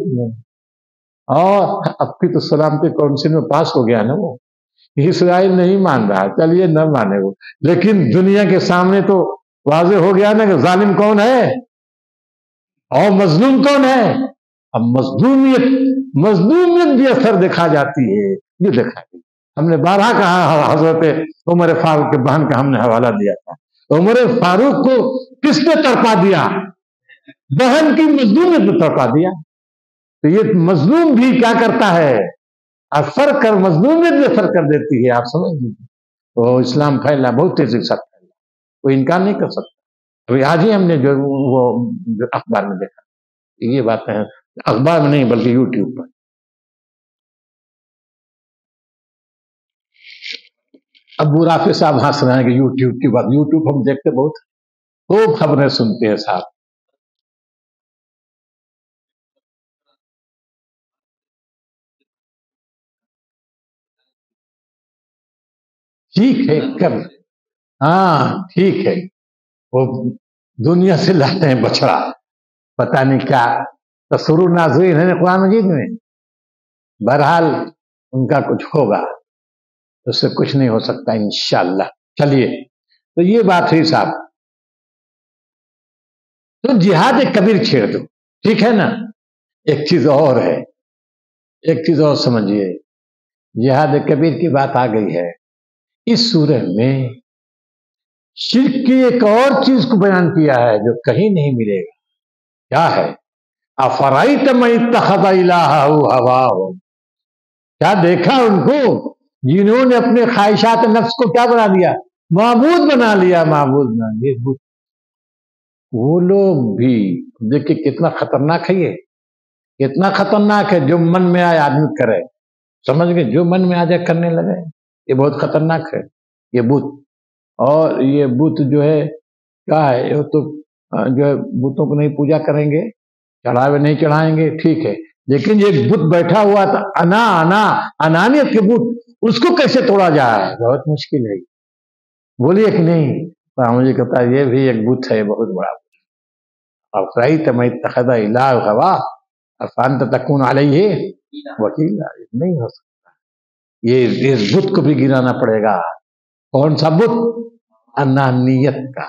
[SPEAKER 1] اور اب کی تو سلامتی کونسل میں پاس ہو گیا نا وہ. اسرائیل نہیں مان رہا، چلیے نہ مانے وہ، لیکن دنیا کے سامنے تو واضح ہو گیا نا کہ ظالم کون ہے اور مظلوم کون ہے. اب مظلومیت بھی اثر دکھا جاتی ہے. یہ دیکھا ہم نے بارہا کہا، حضرت عمر فاروق کے بہن کا ہم نے حوالہ دیا تھا. عمر فاروق کو کس نے تڑپا دیا؟ بہن کی مظلومیت میں تڑپا دیا. تو یہ مظلوم بھی کیا کرتا ہے؟ مظلومیت بھی اثر کر دیتی ہے. آپ سمجھ لیجیے تو اسلام پھیلنا بہت تیزی کے ساتھ پھیلنا، کوئی انکار نہیں کر سکتا. ابھی آج ہی ہم نے جو اخبار میں دیکھا، یہ باتیں اخبار میں نہیں بلکہ یوٹیوب پر. ابو رافع صاحب ہنس رہے ہیں کہ یوٹیوب کی بات. یوٹیوب ہم دیکھتے بہت خوب خبریں سنتے ہیں صاحب. ٹھیک ہے کر، ہاں ٹھیک ہے. وہ دنیا سے لاتے ہیں بچڑا، پتہ نہیں کیا تصور نازرین ہے قرآن مجید میں. بہرحال ان کا کچھ ہوگا، اس سے کچھ نہیں ہو سکتا انشاءاللہ. چلیے تو یہ بات ہوئی صاحب. تو جہاد کبیر چھیڑ دو، ٹھیک ہے نا. ایک چیز اور ہے، ایک چیز اور سمجھیے. جہاد کبیر کی بات آ گئی ہے اس سورہ میں. شرک کی ایک اور چیز کو بیان کیا ہے جو کہیں نہیں ملے گا. کیا ہے؟ افرائیت من اتخذ الہہ ہواہ. کیا دیکھا ان کو جنہوں نے اپنے خواہشات نفس کو کیا بنا لیا؟ معبود بنا لیا. وہ لوگ بھی دیکھیں کتنا خطرناک ہے. یہ کتنا خطرناک ہے. جو من میں آئے آدمی کرے، سمجھ گئے؟ جو من میں آ جائے کرنے لگے، یہ بہت خطرناک ہے. یہ بت اور یہ بت جو ہے کیا ہے، یہ تو جو ہے بتوں کو نہیں پوجا کریں گے، چڑھاوے نہیں چڑھائیں گے، ٹھیک ہے، لیکن یہ بت بیٹھا ہوا تھا انانیت کے بت، اس کو کیسے توڑا جائے؟ بہت مشکل ہے۔ بولیے کہ نہیں؟ مجھے کہتا ہے یہ بھی ایک بت ہے بہت بڑا۔ اب رأيت من اتخذ الہ ہوا افانت تکون علیہ وکیل، نہیں ہو سکتا، یہ اس بت کو بھی گرانا پڑے گا۔ کون سا بت؟ انانیت کا،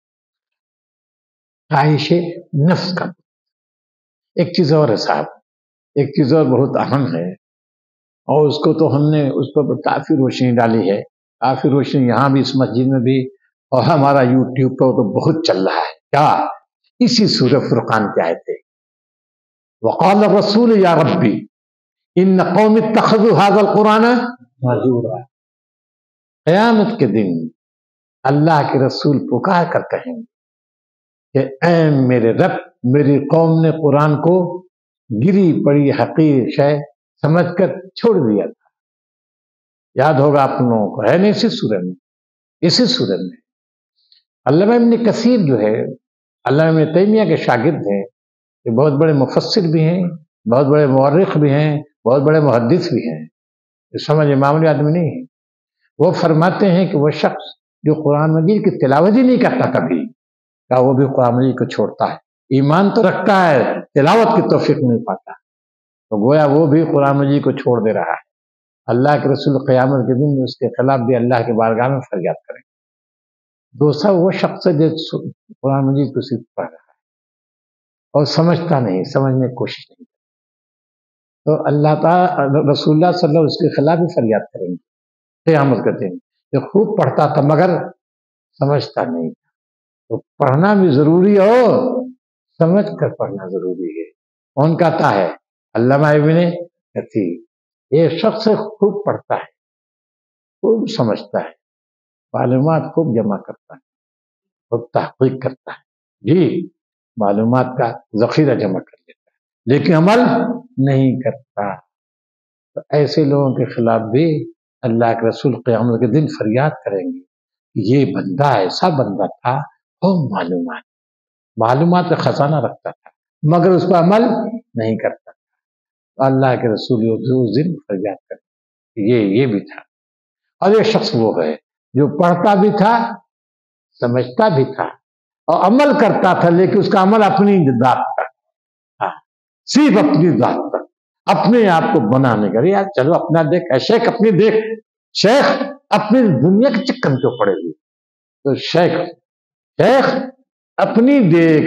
[SPEAKER 1] خواہش نفس کا۔ ایک چیز اور ہے صاحب، ایک چیز اور بہت اہم ہے، اور اس کو تو ہم نے اس پر کافی روشنی ڈالی ہے، کافی روشنی یہاں بھی اس مسجد میں بھی، اور ہمارا یوٹیوب پر تو بہت چل رہا ہے۔ کیا؟ اسی سورہ فرقان کے آیت ہے، وقال الرسول یا ربی ان قوم اتخذوا هذا القرآن مہجورا۔ قیامت کے دن اللہ کے رسول پکار کر کہیں کہ اے میرے رب، میری قوم نے قرآن کو گری پڑی حقیر شے سمجھ کر چھوڑ دیا تھا۔ یاد ہوگا آپ لوگوں کو، ہے نا اسی سورہ میں، اسی سورہ میں علامہ ابن کثیر جو ہے علامہ ابن تیمیہ کے شاگرد ہیں، یہ بہت بڑے مفسر بھی ہیں، بہت بڑے مورخ بھی ہیں، بہت بڑے محدث بھی ہیں، یہ سمجھ معمولی آدمی نہیں ہے۔ وہ فرماتے ہیں کہ وہ شخص جو قرآن مجید کی تلاوت ہی نہیں کرتا کبھی، کیا وہ بھی قرآن مجید کو چھوڑتا ہے؟ ایمان تو رکھتا ہے، تلاوت کی توفیق نہیں پاتا، تو گویا وہ بھی قرآن مجید کو چھوڑ دے رہا ہے۔ اللہ کے رسول قیامت کے دن اس کے خلاف بھی اللہ کے بارگاہ میں فریاد کریں گے۔ دوسرا وہ شخص جو قرآن مجید کو صرف پڑھ رہا ہے اور سمجھتا نہیں، سمجھنے کی کوشش نہیں کرتا، تو اللہ تعالیٰ رسول اللہ صلی اللہ علیہ وسلم اس کے خلاف بھی فریاد کریں گے قیامت کے دن۔ یہ خوب پڑھتا تھا مگر سمجھتا نہیں تھا، تو پڑھنا بھی ضروری ہے اور سمجھ کر پڑھنا ضروری ہے۔ کون کہتا ہے؟ علامہ ابن کثیر۔ یہ شخص خوب پڑھتا ہے، خوب سمجھتا ہے، معلومات خوب جمع کرتا ہے، خوب تحقیق کرتا ہے، جی معلومات کا ذخیرہ جمع کر لیتا ہے، لیکن عمل نہیں کرتا۔ تو ایسے لوگوں کے خلاف بھی اللہ کے رسول قیامت کے دن فریاد کریں گے کہ یہ بندہ ایسا بندہ تھا، خوب معلومات کا خزانہ رکھتا تھا مگر اس پر عمل نہیں کرتا تھا۔ تو اللہ کے رسول اس دن فریاد کریں، یہ بھی تھا۔ اور یہ شخص وہ ہے جو پڑھتا بھی تھا، سمجھتا بھی تھا اور عمل کرتا تھا، لیکن اس کا عمل اپنی ذات تک، صرف اپنی ذات تک، اپنے آپ کو بنانے کا۔ یار چلو اپنا دیکھ، اے شیخ اپنی دیکھ، شیخ اپنی دنیا کے چکر میں کیوں پڑے ہوئی؟ تو شیخ اپنی دیکھ،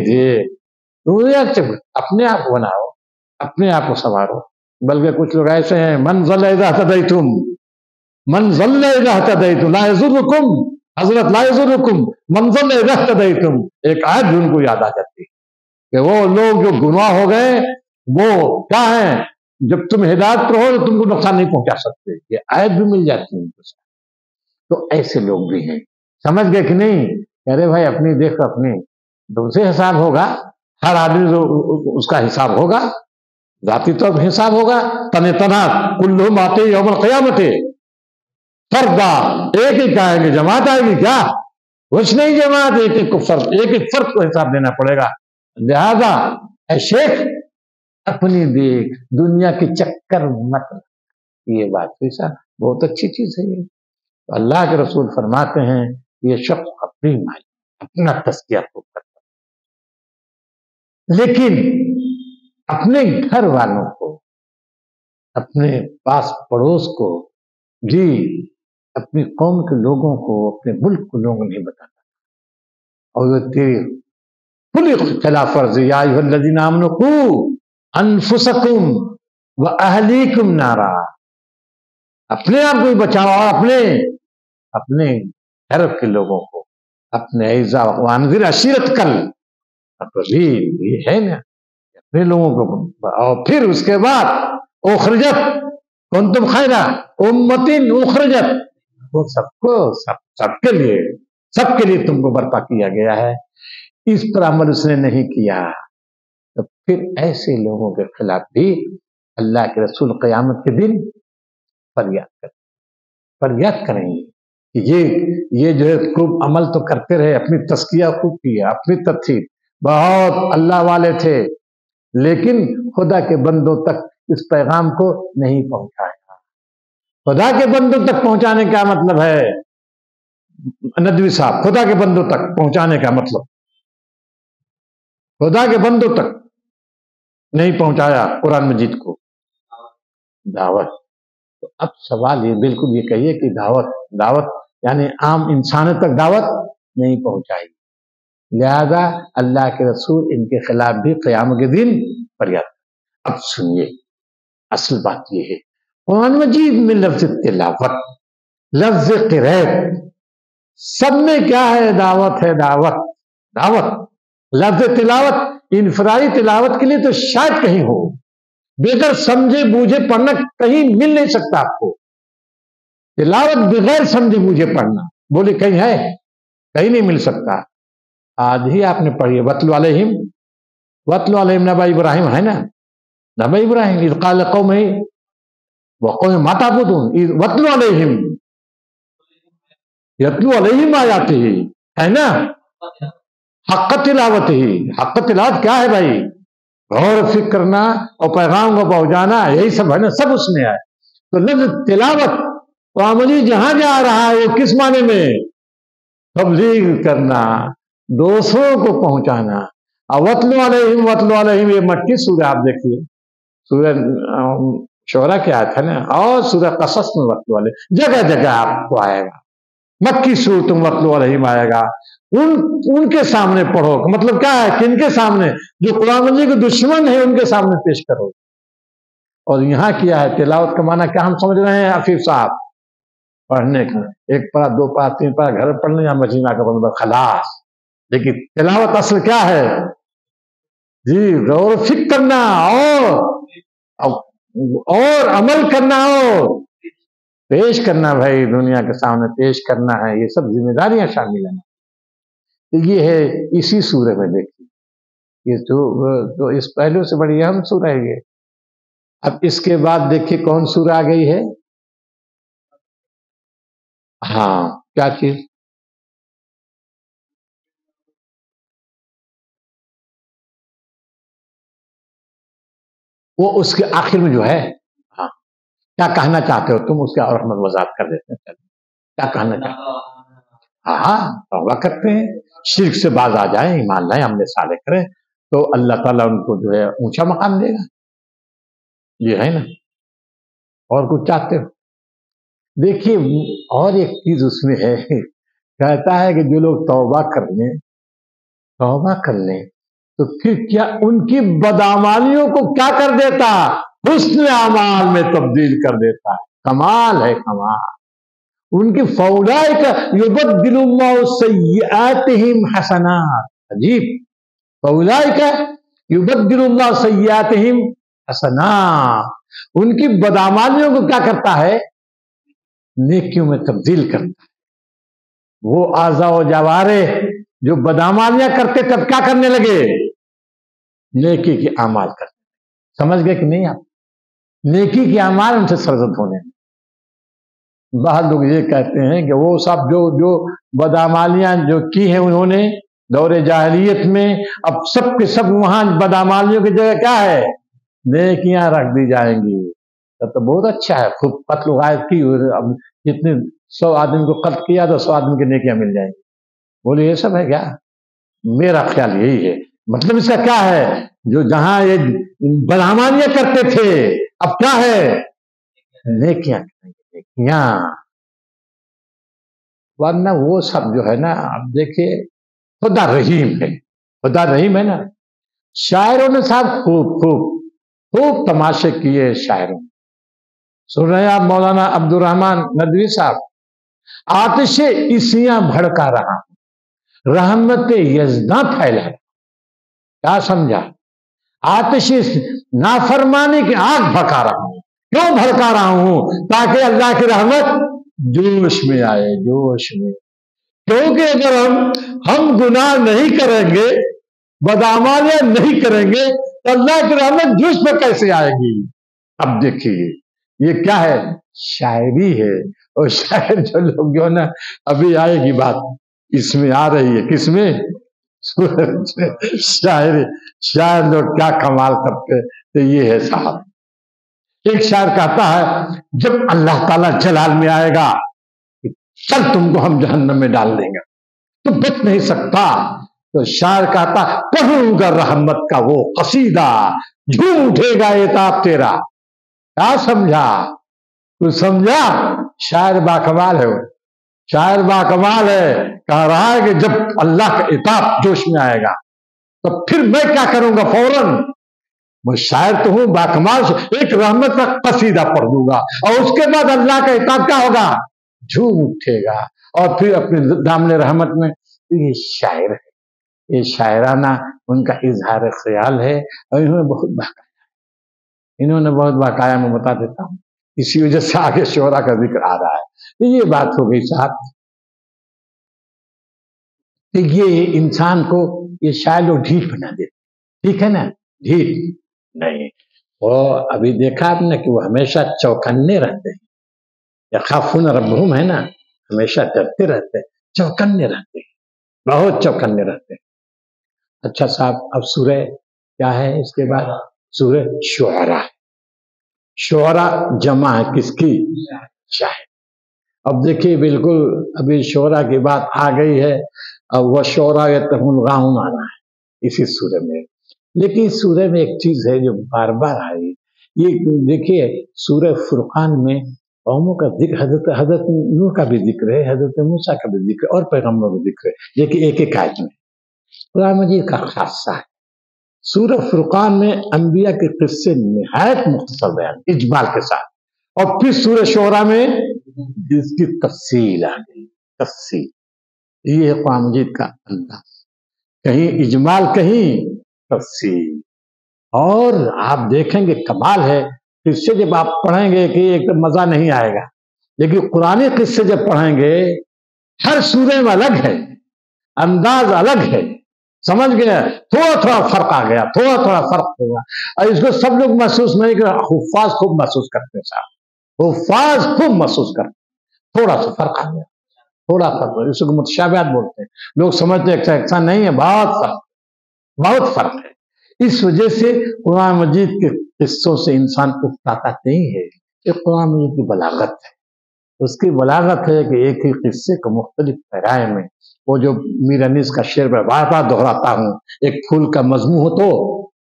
[SPEAKER 1] اپنے آپ کو بناؤ، اپنے آپ کو سنوارو۔ بلکہ کچھ لوگ ایسے ہیں، من ضل اذا اهتدیتم لا یضرکم، حضرت لا یضرکم من ضل اذا اهتدیتم، ایک آیت بھی ان کو یاد آ جاتی ہے کہ وہ لوگ جو گناہ ہو گئے وہ کیا ہیں، جب تم ہدایت پر ہو تو تم کو نقصان نہیں پہنچا سکتے، یہ آیت بھی مل جاتی ہے ان کو۔ تو ایسے لوگ بھی ہیں، سمجھ گئے کہ نہیں؟ ارے بھائی اپنی دیکھ، اپنی تم سے حساب ہوگا، ہر آدمی اس کا حساب ہوگا، ذاتی طور پر حساب ہوگا۔ تنہا کلہم آتے یوم القیامت فردا، ایک ہی کہیں گے، جماعت آئے گی کیا؟ کچھ نہیں جماعت، ایک فرد کو حساب دینا پڑے گا۔ لہذا اے شیخ اپنی دیکھ، دنیا کے چکر مت، یہ بات ایسا بہت اچھی چیز ہے۔ تو اللہ کے رسول فرماتے ہیں یہ شخص اپنا تزکیہ خوب کرتا ہے، لیکن اپنے گھر والوں کو، اپنے پاس پڑوس کو، جی اپنی قوم کے لوگوں کو، اپنے ملک کے لوگوں کو نہیں بتاتا، اور وہ تیری کل خلاف ورزی، یا ایھا الذین آمنوا قوا انفسکم واہلیکم نارا، اپنے آپ کو بچاؤ اور اپنے گھر کے لوگوں کو، اپنے اعزا وانذر عشیرتک الاقربین، یہ ہے نا اپنے لوگوں کو۔ اور پھر اس کے بعد اخرجت کنتم خیر امۃ اخرجت، وہ سب کے لیے تم کو برپا کیا گیا ہے، اس پر عمل اس نے نہیں کیا، تو پھر ایسے لوگوں کے خلاف بھی اللہ کے رسول قیامت کے دن فریاد کریں گے کہ یہ جو ہے خوب عمل تو کرتے رہے، اپنی تزکیہ خوب کیا، اپنی تطہیر، بہت اللہ والے تھے، لیکن خدا کے بندوں تک اس پیغام کو نہیں پہنچایا۔ خدا کے بندوں تک پہنچانے کا مطلب ہے ندوی صاحب، خدا کے بندوں تک پہنچانے کا مطلب خدا کے بندوں تک نہیں پہنچایا قرآن مجید کو، دعوت۔ تو اب سوال یہ بالکل یہ کہیے کہ دعوت یعنی عام انسانوں تک دعوت نہیں پہنچائی، لہذا اللہ کے رسول ان کے خلاف بھی قیام کے دن فریاد۔ اب سنیے، اصل بات یہ ہے قرآن مجید میں لفظ تلاوت، لفظ قرأت، سب میں کیا ہے؟ دعوت ہے، دعوت۔ لفظ تلاوت انفرادی تلاوت کے لیے تو شاید کہیں ہو، بغیر سمجھے بوجھے پڑھنا کہیں مل نہیں سکتا آپ کو۔ تلاوت بغیر سمجھے بوجھے پڑھنا بولے کہیں ہے؟ کہیں نہیں مل سکتا۔ آج ہی آپ نے پڑھی وَاتْلُ عَلَيْهِمْ نَبَأَ ابراہیم، ہے نا؟ نبأ ابراہیم اذ قال لقومه وقوم ما تعبدون وَاتْلُ عَلَيْهِمْ يَتْلُو عَلَيْهِمْ آیاتہ، ہے نا؟ حق تلاوت ہی، حق تلاوت کیا ہے بھائی؟ غور و فکر کرنا اور پیغام کو پہنچانا، یہی سب ہے نا، سب اس میں ہے۔ تو لفظ تلاوت عملی جہاں جا رہا ہے وہ کس معنی میں؟ تبلیغ کرنا، دوسروں کو پہنچانا۔ وَاتْلُ عَلَيْهِمْ یہ مکی سورہ آپ دیکھیے، سورہ شعراء کی آیت ہے نا، اور سورہ قصص میں وَاتْلُ عَلَيْهِمْ جگہ جگہ آپ کو آئے گا، مکی سورۃ وَاتْلُ عَلَيْهِمْ آئے گا۔ ان کے سامنے پڑھو، مطلب کیا ہے؟ کن کے سامنے؟ جو قرآن مجید کے دشمن ہیں ان کے سامنے پیش کرو۔ اور یہاں کیا ہے تلاوت کا معنی؟ کیا ہم سمجھ رہے ہیں عفیف صاحب؟ پڑھنے کا، ایک پارا، دو پارا، تین پارا گھر پڑھنے یا مجینہ کا بندہ خلاص۔ لیکن تلاوت اصل کیا ہے؟ جی غور و فکر کرنا اور عمل کرنا اور پیش کرنا، بھائی دنیا کے سامنے پیش کرنا ہے، یہ سب ذمہ داریاں شامل ہیں۔ یہ ہے اسی سورہ میں دیکھیے، یہ تو اس پہلو سے بڑی اہم سورہ ہے یہ۔ اب اس کے بعد دیکھیے کون سورہ آ گئی ہے؟ ہاں، کیا چیز؟ وہ اس کے آخر میں جو ہے، ہاں کیا کہنا چاہتے ہو تم؟ اس کے اور ہم وضاحت کر دیتے ہیں، کیا کہنا چاہتے ہیں؟ ہاں توبہ کرتے ہیں، شرک سے باز آ جائیں، ایمان لائیں، عمل صالح کریں، تو اللہ تعالیٰ ان کو جو ہے اونچا مقام دے گا۔ یہ ہے نا، اور کچھ چاہتے ہو؟ دیکھیے اور ایک چیز اس میں ہے، کہتا ہے کہ جو لوگ توبہ کر لیں تو پھر کیا ان کی بدعمالیوں کو کیا کر دیتا؟ حسن اعمال میں تبدیل کر دیتا ہے۔ کمال ہے، کمال۔ ان کی فَأُولَئِكَ يُبَدِّلُ اللَّهُ سَيِّئَاتِهِمْ حَسَنَاتٍ، عجیب، فَأُولَئِكَ يُبَدِّلُ اللَّهُ سَيِّئَاتِهِمْ حَسَنَاتٍ، ان کی بدعمالیوں کو کیا کرتا ہے؟ نیکیوں میں تبدیل کرتا ہے۔ وہ اعضاء و جوارے جو بدعمالیاں کرتے تب کیا کرنے لگے؟ نیکی کے اعمال کرتے۔ سمجھ گئے کہ نہیں آپ؟ نیکی کے اعمال ان سے سرزد ہونے۔ بعض لوگ یہ کہتے ہیں کہ وہ سب جو بدعمالیاں جو کی ہیں انہوں نے دور جاہلیت میں، اب سب کے سب وہاں بدعمالیوں کی جگہ کیا ہے؟ نیکیاں رکھ دی جائیں گی۔ تو بہت اچھا ہے، خوب قتل و غارت کی، جتنے 100 آدمی کو قتل کیا تو 100 آدمی کی نیکیاں مل جائیں گی۔ بولے یہ سب ہے کیا؟ میرا خیال یہی ہے، مطلب اس کا کیا ہے؟ جو جہاں یہ بدعمالیاں کرتے تھے اب کیا ہے؟ نیکیاں، نیکیاں۔ ورنہ وہ سب جو ہے نا، اب دیکھیے خدا رحیم ہے، خدا رحیم ہے نا۔ شاعروں نے صاحب خوب تماشے کیے، شاعروں سن رہے ہیں آپ مولانا عبد الرحمن ندوی صاحب؟ آتش عیسیاں بھڑکا رہا ہوں، رحمت یزداں پھیلا رہا۔ کیا سمجھا؟ آتش نافرمانی کی آگ بھڑکا رہا ہوں۔ کیوں بھڑکا رہا ہوں؟ تاکہ اللہ کی رحمت جوش میں آئے، جوش میں۔ کیونکہ اگر ہم گناہ نہیں کریں گے، بدعمالیاں نہیں کریں گے تو اللہ کی رحمت جوش میں کیسے آئے گی؟ اب دیکھیے یہ کیا ہے؟ شاعری ہے، اور شاعر جو لوگ جو نا، ابھی آئے گی بات اس میں آ رہی ہے، کس میں؟ شاعر لوگ کیا کمال کرتے، تو یہ ہے صاحب. ایک شاعر کہتا ہے جب اللہ تعالیٰ جلال میں آئے گا چل تم کو ہم جہنم میں ڈال دیں گے، تو بچ نہیں سکتا. تو شاعر کہتا پڑھوں گا رحمت کا وہ قصیدہ، جھوم اٹھے گا عتاب تیرا. کیا سمجھا؟ تو سمجھا؟ شاعر باکمال ہے، وہ شاعر باکمال ہے. کہہ رہا ہے کہ جب اللہ کا عتاب جوش میں آئے گا تو پھر میں کیا کروں گا؟ فوراً میں شاعر تو ہوں باکمال، ایک رحمت کا قصیدہ پڑھ دوں گا اور اس کے بعد اللہ کا عتاب کیا ہوگا؟ جھوم اٹھے گا. اور پھر اپنے دامن رحمت میں. یہ شاعر ہے، یہ شاعرانہ ان کا اظہار خیال ہے، اور انہوں نے بہت باقاعدہ میں بتا دیتا ہوں، اسی وجہ سے آگے شعرا کا ذکر آ رہا ہے. تو یہ بات ہو گئی صاحب کہ یہ انسان کو یہ شاعر لوگ ڈھیٹ بنا دیتے. ٹھیک ہے نا؟ ڈھیٹ نہیں. اور ابھی دیکھا آپ نے کہ وہ ہمیشہ چوکنے رہتے ہیں، یخافون ربہم ہے نا، ہمیشہ ڈرتے رہتے ہیں، چوکنے رہتے ہیں، بہت چوکنے رہتے ہیں. اچھا صاحب، اب سورہ کیا ہے اس کے بعد؟ سورہ شعراء. شعراء جمع ہے کس کی؟ شاعر. اب دیکھیے بالکل ابھی شعراء کی بات آ گئی ہے. اب وہ شعراء یتغون آنا ہے اسی سورہ میں. لیکن اس سورہ میں ایک چیز ہے جو بار بار آئی. یہ دیکھیے سورہ فرقان میں قوموں کا ذکر، حضرت نوح کا بھی ذکر ہے، حضرت موسیٰ کا بھی ذکر ہے، اور پیغمبروں کا ذکر ہے، لیکن ایک ایک آیت میں. قرآن مجید کا خاصہ ہے سورہ فرقان میں انبیاء کے قصے نہایت مختصر بیان اجمال کے ساتھ، اور پھر سورہ شعراء میں جس کی تفصیل آ گئی. تفصیل یہ ہے قرآن مجید کا انداز، کہیں اجمال کہیں تفصیل. اور آپ دیکھیں گے کمال ہے، قصے جب آپ پڑھیں گے کہ ایک مزہ نہیں آئے گا، لیکن قرآن قصے جب پڑھیں گے ہر سورے میں الگ ہے، انداز الگ ہے. سمجھ گیا؟ تھوڑا تھوڑا فرق آ گیا، تھوڑا تھوڑا فرق ہوگا. اور اس کو سب لوگ محسوس نہیں کرتے، حفاظ خوب محسوس کرتے ہیں صاحب، حفاظ خوب محسوس کرتے. تھوڑا سا فرق آ گیا، تھوڑا فرق، اس کو متشابہات بولتے ہیں. لوگ سمجھتے ہیں ایسا نہیں ہے، بہت فرق، بہت فرق ہے. اس وجہ سے قرآن مجید کے قصوں سے انسان کو طاقت نہیں ہے. یہ قرآن مجید کی بلاغت ہے. اس کی بلاغت ہے کہ ایک ہی قصے کو مختلف پیرائے میں، وہ جو میر انیس کا شعر میں بار بار دہراتا ہوں، ایک پھول کا مضمون ہو تو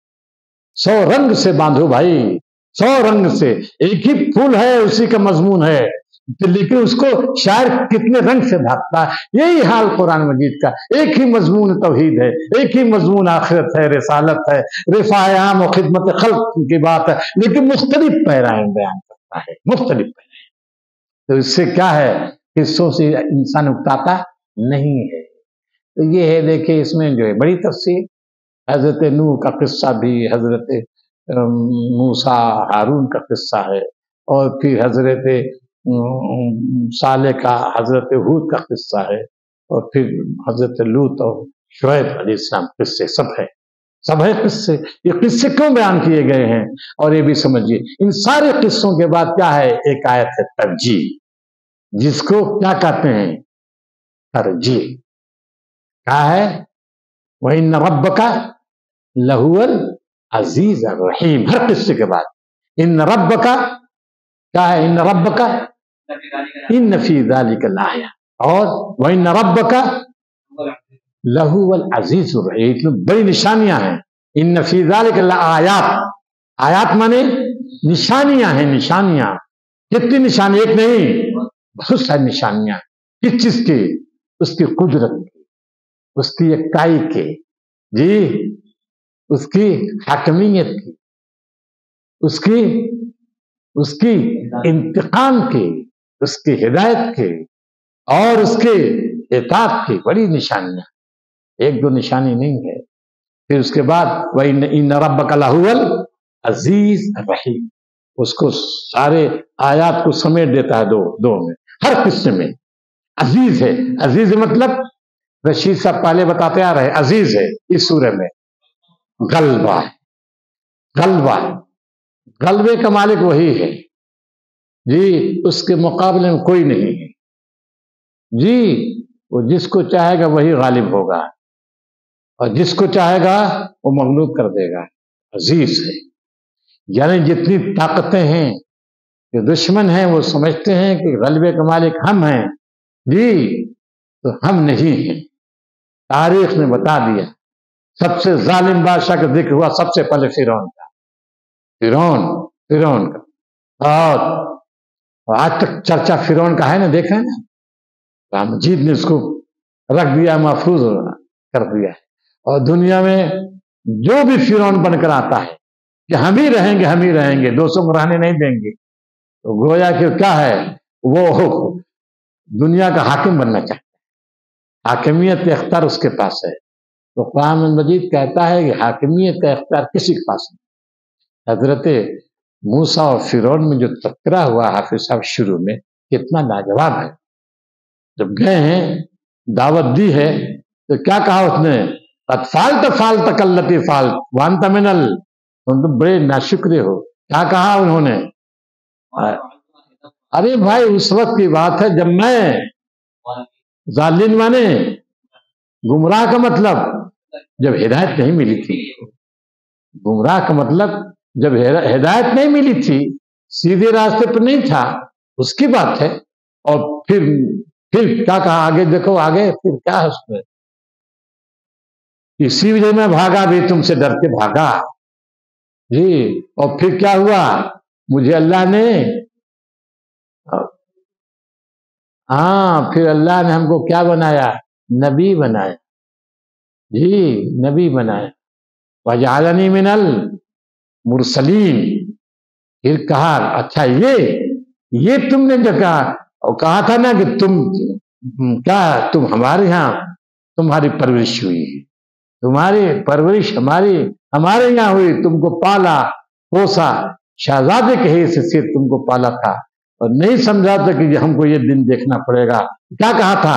[SPEAKER 1] 100 رنگ سے باندھو بھائی، 100 رنگ سے. ایک ہی پھول ہے، اسی کا مضمون ہے، لیکن اس کو شاعر کتنے رنگ سے بھاگتا ہے. یہی حال قرآن مجید کا. ایک ہی مضمون توحید ہے، ایک ہی مضمون آخرت ہے، رسالت ہے، رفاع عام و خدمت خلق کی بات ہے، لیکن مختلف پیرائیں بیان کرتا ہے، مختلف پیرائیں. تو اس سے کیا ہے؟ قصوں سے انسان اکتاتا نہیں ہے. تو یہ ہے، دیکھیں اس میں جو ہے بڑی تفصیل. حضرت نوح کا قصہ بھی، حضرت موسیٰ ہارون کا قصہ ہے، اور پھر حضرت صالح کا، حضرت ہود کا قصہ ہے، اور پھر حضرت لوط اور شعیب علیہ السلام قصے سب ہے، سب ہے قصے. یہ قصے کیوں بیان کیے گئے ہیں؟ اور یہ بھی سمجھیے ان سارے قصوں کے بعد کیا ہے؟ ایک آیت ہے ترجیح، جس کو کیا کہتے ہیں؟ ترجیح. کیا ہے؟ وَإِنَّ رَبَّكَ لَهُوَ الْعَزِيزُ الرَّحِيمُ. ہر قصے کے بعد ان ربک کیا ہے؟ ان ربک ان فی ذلک الآیہ، اور وَإِنَّ رَبَّكَ لَهُوَ الْعَزِيزُ الرَّحِيمُ. بڑی نشانیاں ہیں. ان فی ذلک الآیات، آیات مانے نشانیاں ہیں. نشانیاں کتنی نشانی؟ ایک نہیں، بہت ساری نشانیاں. کس چیز کی؟ اس کی قدرت کی، اس کی یکتائی کی، جی، اس کی حاکمیت کی، اس کی انتقام کی، اس کی ہدایت کی، اور اس کے اطاعت کی. بڑی نشانیاں، ایک دو نشانی نہیں ہے. پھر اس کے بعد وَإِنَّ رَبَّكَ لَهُوَ الْعَزِيزُ الرَّحِيمُ. اس کو سارے آیات کو سمیٹ دیتا ہے دو میں، ہر قصے میں. عزیز ہے، عزیز مطلب رشید صاحب پہلے بتاتے آ رہے، عزیز ہے اس سورے میں غلبہ ہے. غلبہ، غلبے کا مالک وہی ہے. جی اس کے مقابلے میں کوئی نہیں ہے جی، وہ جس کو چاہے گا وہی غالب ہوگا اور جس کو چاہے گا وہ مغلوب کر دے گا، عزیز ہے۔ یعنی جتنی طاقتیں ہیں جو دشمن ہیں وہ سمجھتے ہیں کہ غلبے کے مالک ہم ہیں، جی تو ہم نہیں ہیں۔ تاریخ نے بتا دیا، سب سے ظالم بادشاہ کا ذکر ہوا سب سے پہلے فرعون کا، فرعون کا، اور آج تک چرچا فرعون کا ہے نا، دیکھا ہے نا، رام مجید نے اس کو رکھ دیا، محفوظ کر دیا ہے۔ اور دنیا میں جو بھی فرعون بن کر آتا ہے کہ ہم ہی رہیں گے، ہم ہی رہیں گے، دوسروں کو رہنے نہیں دیں گے، تو گویا کہ کیا ہے، وہ دنیا کا حاکم بننا چاہتا ہے، حاکمیت کا اختیار اس کے پاس ہے۔ تو قرآن مجید کہتا ہے کہ حاکمیت کا اختیار کسی کے پاس نہیں۔ حضرت موسیٰ اور فرعون میں جو تذکرہ ہوا حافظ صاحب شروع میں، کتنا لاجواب ہے۔ جب گئے ہیں دعوت دی ہے تو کیا کہا اس نے، قد فعلت التی فعلت وانت من تم تو بڑے ناشکرے ہو۔ کیا کہا انہوں نے، ارے بھائی اس وقت کی بات ہے جب میں ظالم مانے گمراہ کا مطلب جب ہدایت نہیں ملی تھی، گمراہ کا مطلب جب ہدایت نہیں ملی تھی، سیدھے راستے پر نہیں تھا، اس کی بات ہے۔ اور پھر کیا کہا، آگے دیکھو، آگے پھر کیا ہے اس میں، اسی وجہ میں بھاگا بھی، تم سے ڈر کے بھاگا جی۔ اور پھر کیا ہوا، مجھے اللہ نے، پھر اللہ نے ہم کو کیا بنایا، نبی بنایا جی، نبی بنایا، وجعلنی من المرسلین۔ پھر کہا اچھا یہ تم نے جو کہا، اور کہا تھا نا کہ تم ہمارے یہاں تمہاری پرورش ہوئی ہے، تمہاری پرورش ہمارے یہاں ہوئی، تم کو پالا پوسا، شہزادے کے حیثیت سے تم کو پالا تھا، اور نہیں سمجھا تھا کہ ہم کو یہ دن دیکھنا پڑے گا۔ کیا کہا تھا،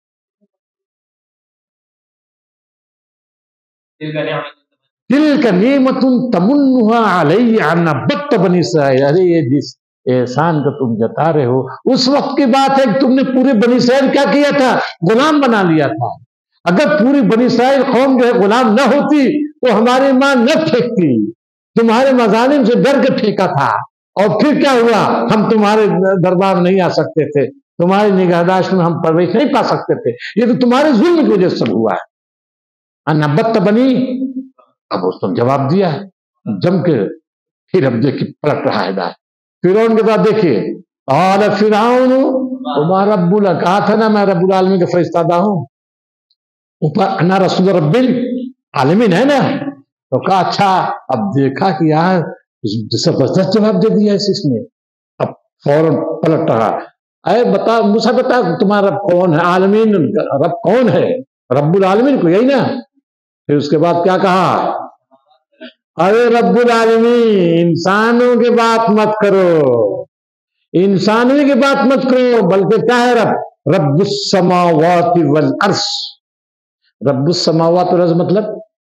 [SPEAKER 1] تلک نعمت تمنها علی ان عبدت بنی اسرائیل۔ ارے یہ جس احسان کو تم جتا رہے ہو، اس وقت کی بات ہے کہ تم نے پورے بنی اسرائیل کیا کیا تھا، غلام بنا لیا تھا۔ اگر پوری بنی اسرائیل قوم جو ہے غلام نہ ہوتی تو ہماری ماں نہ پھینکتی، تمہارے مظالم سے ڈر کے پھینکا تھا۔ اور پھر کیا ہوا، ہم تمہارے دربار میں نہیں آ سکتے تھے، تمہاری نگہداشت میں ہم پرورش نہیں پا سکتے تھے، یہ تو تمہارے ظلم کی وجہ سے سب ہوا ہے۔ انبت بنی، اب اس نے جواب دیا ہے جم کے۔ پھر اب دیکھیے پلٹ رہا ہے ہدایت فرعون کے بعد، دیکھیے قال فرعون وما رب، کہا تھا نا میں رب العالمین کا فرشتہ ہوں، اوپر انا رسول رب العالمین ہے نا، تو کہا اچھا، اب دیکھا کہ یار زبردست جواب دے دیا اس نے، اب فوراً پلٹ رہا، اے بتا موسیٰ، بتا تمہارا رب کون ہے، عالمین رب کون ہے، رب العالمین کو یہی نا۔ پھر اس کے بعد کیا کہا، ارے رب العالمین انسانوں کی بات مت کرو، انسانی کی بات مت کرو، بلکہ کیا ہے رب السماوات والارض۔ رب السماوات والارض مطلب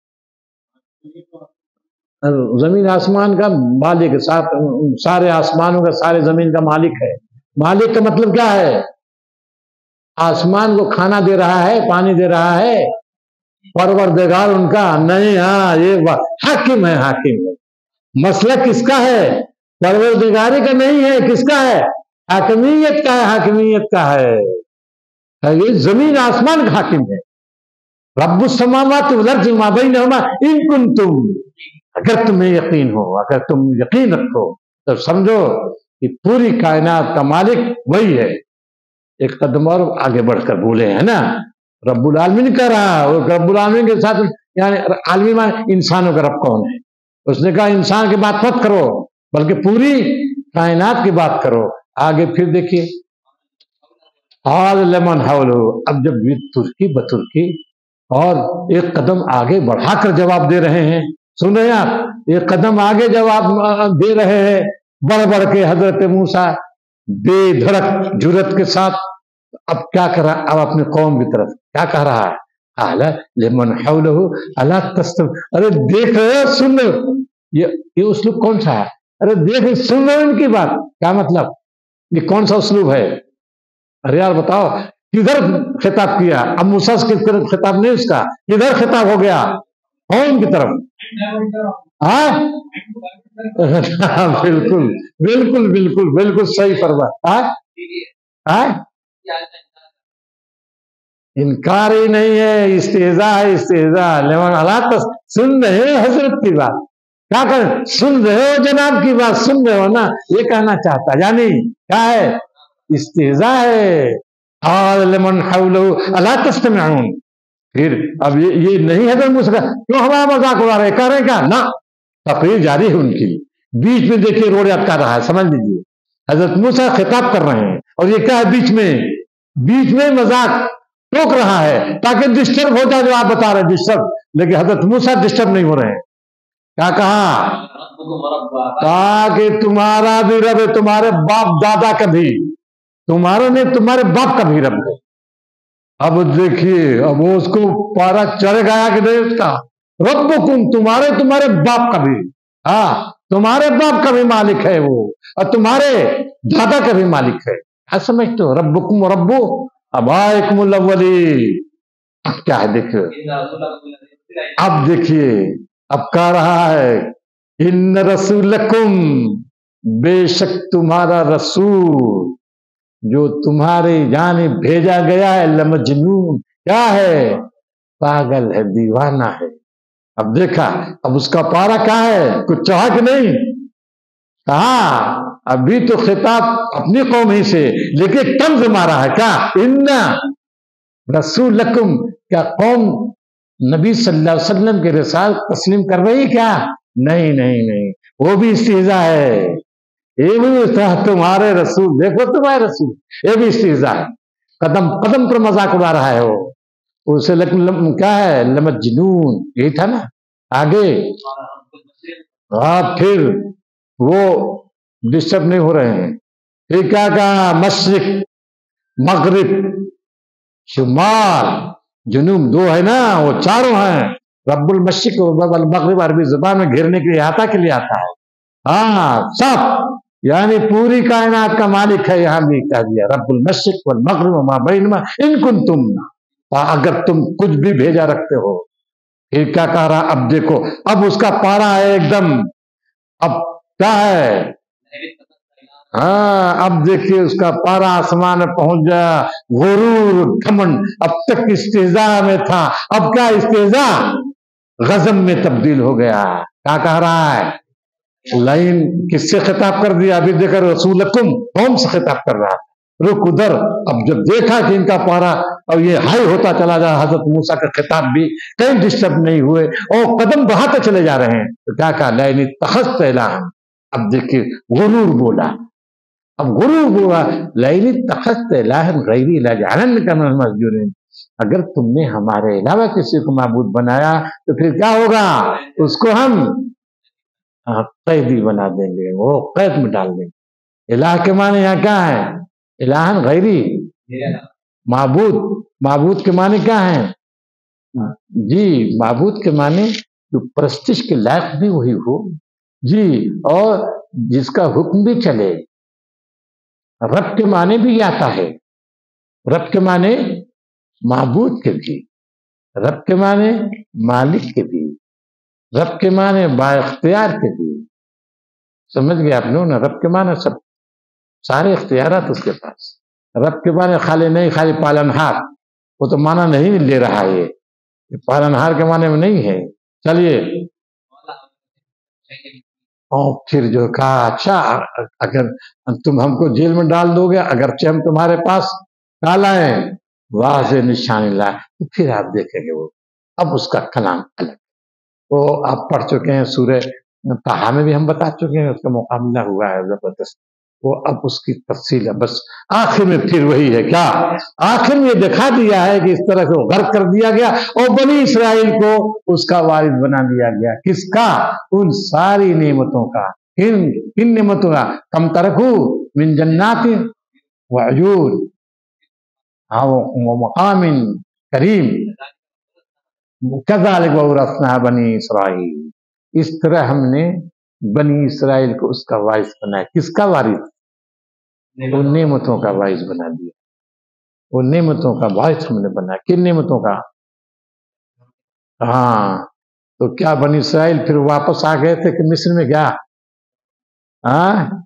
[SPEAKER 1] زمین آسمان کا مالک، سارے آسمانوں کا، سارے زمین کا مالک ہے۔ مالک کا مطلب کیا ہے، آسمان کو کھانا دے رہا ہے، پانی دے رہا ہے، پروردگار ان کا نہیں، ہاں یہ حاکم ہے، حاکم ہے۔ مسئلہ کس کا ہے، پروردگاری کا نہیں ہے، کس کا ہے، حاکمیت کا ہے، حاکمیت کا ہے، یہ زمین آسمان کا حاکم ہے۔ رب السماوات والارض وما بینہما ان کنتم، اگر تمہیں یقین ہو، اگر تم یقین رکھو تو سمجھو کہ پوری کائنات کا مالک وہی ہے۔ ایک قدم اور آگے بڑھ کر بولے ہیں نا، رب العالمین کہہ رہا ہے، اور رب العالمین کے ساتھ یعنی عالمین انسانوں کا رب کون ہے، اس نے کہا انسان کی بات مت کرو بلکہ پوری کائنات کی بات کرو۔ آگے پھر دیکھیے قال لمن حولہ، اب جب یہ ترکی بترکی اور ایک قدم آگے بڑھا کر جواب دے رہے ہیں، سن رہے ہیں آپ، ایک قدم آگے جواب دے رہے ہیں بڑھ بڑھ کے حضرت موسیٰ بے دھڑک جرت کے ساتھ۔ اب کیا کر رہا، اب اپنے قوم کی طرف کیا کہہ رہا ہے، قال لمن حولہ الا تستمعون، ارے دیکھ رہے ہو، سن رہے ہو، یہ اسلوب کون سا ہے، ارے دیکھ سن رہے ہو ان کی بات، کیا مطلب، یہ کون سا اسلوب ہے؟ ارے یار بتاؤ کدھر خطاب کیا؟ اب موسیٰ کی طرف خطاب نہیں، اس کا کدھر خطاب ہو گیا؟ قوم کی طرف. ہاں بالکل بالکل بالکل بالکل صحیح فرمایا. ہاں انکار ہی نہیں ہے، استہزاء ہے، استہزاء. لیکن حالات سن رہے ہو حضرت کی بات، کیا کریں، سن رہے ہو جناب کی بات، سن رہے ہو نا، یہ کہنا چاہتا یعنی کیا ہے؟ استہزاء ہے. قال لمن حوله الا تستمعون. پھر اب یہ نہیں ہے موسیٰ کا کیوں ہمارا مذاق اڑا رہے، کر رہے کیا؟ نہ، تقریر جاری ہے ان کی. بیچ میں دیکھیے روڑ اٹکا رہا ہے، سمجھ لیجیے حضرت موسیٰ خطاب کر رہے ہیں اور یہ کیا ہے بیچ میں مذاق ٹوک رہا ہے تاکہ ڈسٹرب ہو جائے جو آپ بتا رہے ہیں ڈسٹرب. لیکن حضرت موسیٰ ڈسٹرب نہیں ہو رہے ہیں. کیا کہا کہ تمہارا بھی رب ہے، تمہارے باپ دادا کا بھی، تمہارا نہیں تمہارے باپ کا بھی رب ہے. اب دیکھیے اب وہ اس کو پارا چڑھ گیا کہ نہیں اس کا ربکم، تمہارے باپ کا بھی، ہاں تمہارے باپ کا بھی مالک ہے وہ، اور تمہارے دادا کا بھی مالک ہے. کیا سمجھتے ہو؟ ربکم و ربو ابائکم الاولین. اب کیا ہے دیکھیے، اب دیکھیے اب کہہ رہا ہے ان رسولکم، بے شک تمہارا رسول جو تمہاری جانب بھیجا گیا ہے، لمجنون، کیا ہے؟ پاگل ہے، دیوانہ ہے. اب دیکھا اب اس کا پارا کیا ہے، کچھ چاہا کہ نہیں؟ ہاں ابھی تو خطاب اپنی قوم ہی سے، لیکن طنز مارا ہے. کیا ان رسولکم، کیا قوم نبی صلی اللہ علیہ وسلم کے رسالت تسلیم کر رہی کیا؟ نہیں نہیں نہیں، وہ بھی استہزاء ہے. یہ بھی تمہارے رسول، دیکھو تمہارے رسول، یہ بھی استہزاء ہے. قدم قدم پر مذاق اڑا رہا ہے وہ اسے کیا ہے؟ لمجنون. یہی تھا نا. آگے پھر وہ ڈسٹرب نہیں ہو رہے ہیں. پھر کیا کہا؟ مشرق مغرب شمال جنوب، دو ہے نا، وہ چاروں ہیں. رب المشرق و رب المغرب عربی زبان میں گھیرنے کے لیے احاطہ کے لیے آتا ہے. ہاں سب، یعنی پوری کائنات کا مالک ہے. یہاں بھی کہہ دیا رب المشرق والمغرب وما بینہما ان کنتم، اگر تم کچھ بھی بھیجا رکھتے ہو. پھر کیا کہہ رہا؟ اب دیکھو اب اس کا پارا ہے ایک دم، اب کیا ہے؟ ہاں اب دیکھیے اس کا پارا آسمان میں پہنچ گیا. غرور گھمنڈ، اب تک استہزاء میں تھا، اب کیا استہزاء غضب میں تبدیل ہو گیا. کیا کہہ رہا ہے؟ لائن کس سے خطاب کر دیا؟ ابھی دیکھا رسولکم، قوم سے خطاب کر رہا. رک ادھر. اب جب دیکھا کہ ان کا پارا اور یہ ہائی ہوتا چلا جا، حضرت موسیٰ کا خطاب بھی کہیں ڈسٹرب نہیں ہوئے اور قدم بڑھاتے چلے جا رہے ہیں. تو کیا کہا؟ لئن اتخذت الہا. اب دیکھیے غرور بولا، اب غرور بولا لئن اتخذت الہا غیری لجعلنک من المسجونین. اگر تم نے ہمارے علاوہ کسی کو معبود بنایا تو پھر کیا ہوگا؟ اس کو ہم قیدی بنا دیں گے، وہ قید میں ڈال دیں گے. الہ کے معنی یہاں کیا ہے؟ الہن غیری، معبود کے معنی کیا ہے؟ جی معبود کے معنی جو پرستش کے لائق بھی وہی ہو جی، اور جس کا حکم بھی چلے. رب کے معنی بھی آتا ہے، رب کے معنی معبود کے بھی، رب کے معنی مالک کے بھی، رب کے معنی با اختیار کے بھی. سمجھ گئے آپ لوگ نا؟ رب کے معنی سب سارے اختیارات اس کے پاس. رب کے معنی خالی نہیں خالی پالنہار، وہ تو معنی نہیں لے رہا ہے، یہ پالنہار کے معنی میں نہیں ہے. چلیے اور پھر جو کہا اچھا اگر تم ہم کو جیل میں ڈال دو گے اگرچہ ہم تمہارے پاس کالا ہے واضح نشانی لائے، تو پھر آپ دیکھیں گے وہ اب اس کا کلام الگ. وہ آپ پڑھ چکے ہیں سورہ طٰہٰ میں بھی ہم بتا چکے ہیں، اس کا مقابلہ ہوا ہے زبردست. وہ اب اس کی تفصیل ہے. بس آخر میں پھر وہی ہے، کیا آخر میں یہ دکھا دیا ہے کہ اس طرح سے وہ غرق کر دیا گیا اور بنی اسرائیل کو اس کا وارث بنا دیا گیا. کس کا؟ ان ساری نعمتوں کا. کن نعمتوں کا؟ کم ترکو من جنات وعیون ومقام کریم کذالک وورثنا بنی اسرائیل. اس طرح ہم نے بنی اسرائیل کو اس کا وارث بنایا. کس کا وارث؟ उन नेमतों का बाइस बना दिया, उन नेमतों का बाइस हमने बनाया। किन नेमतों का? हाँ, तो क्या बनी इसराइल फिर वापस आ गए थे कि मिस्र में? क्या हाँ,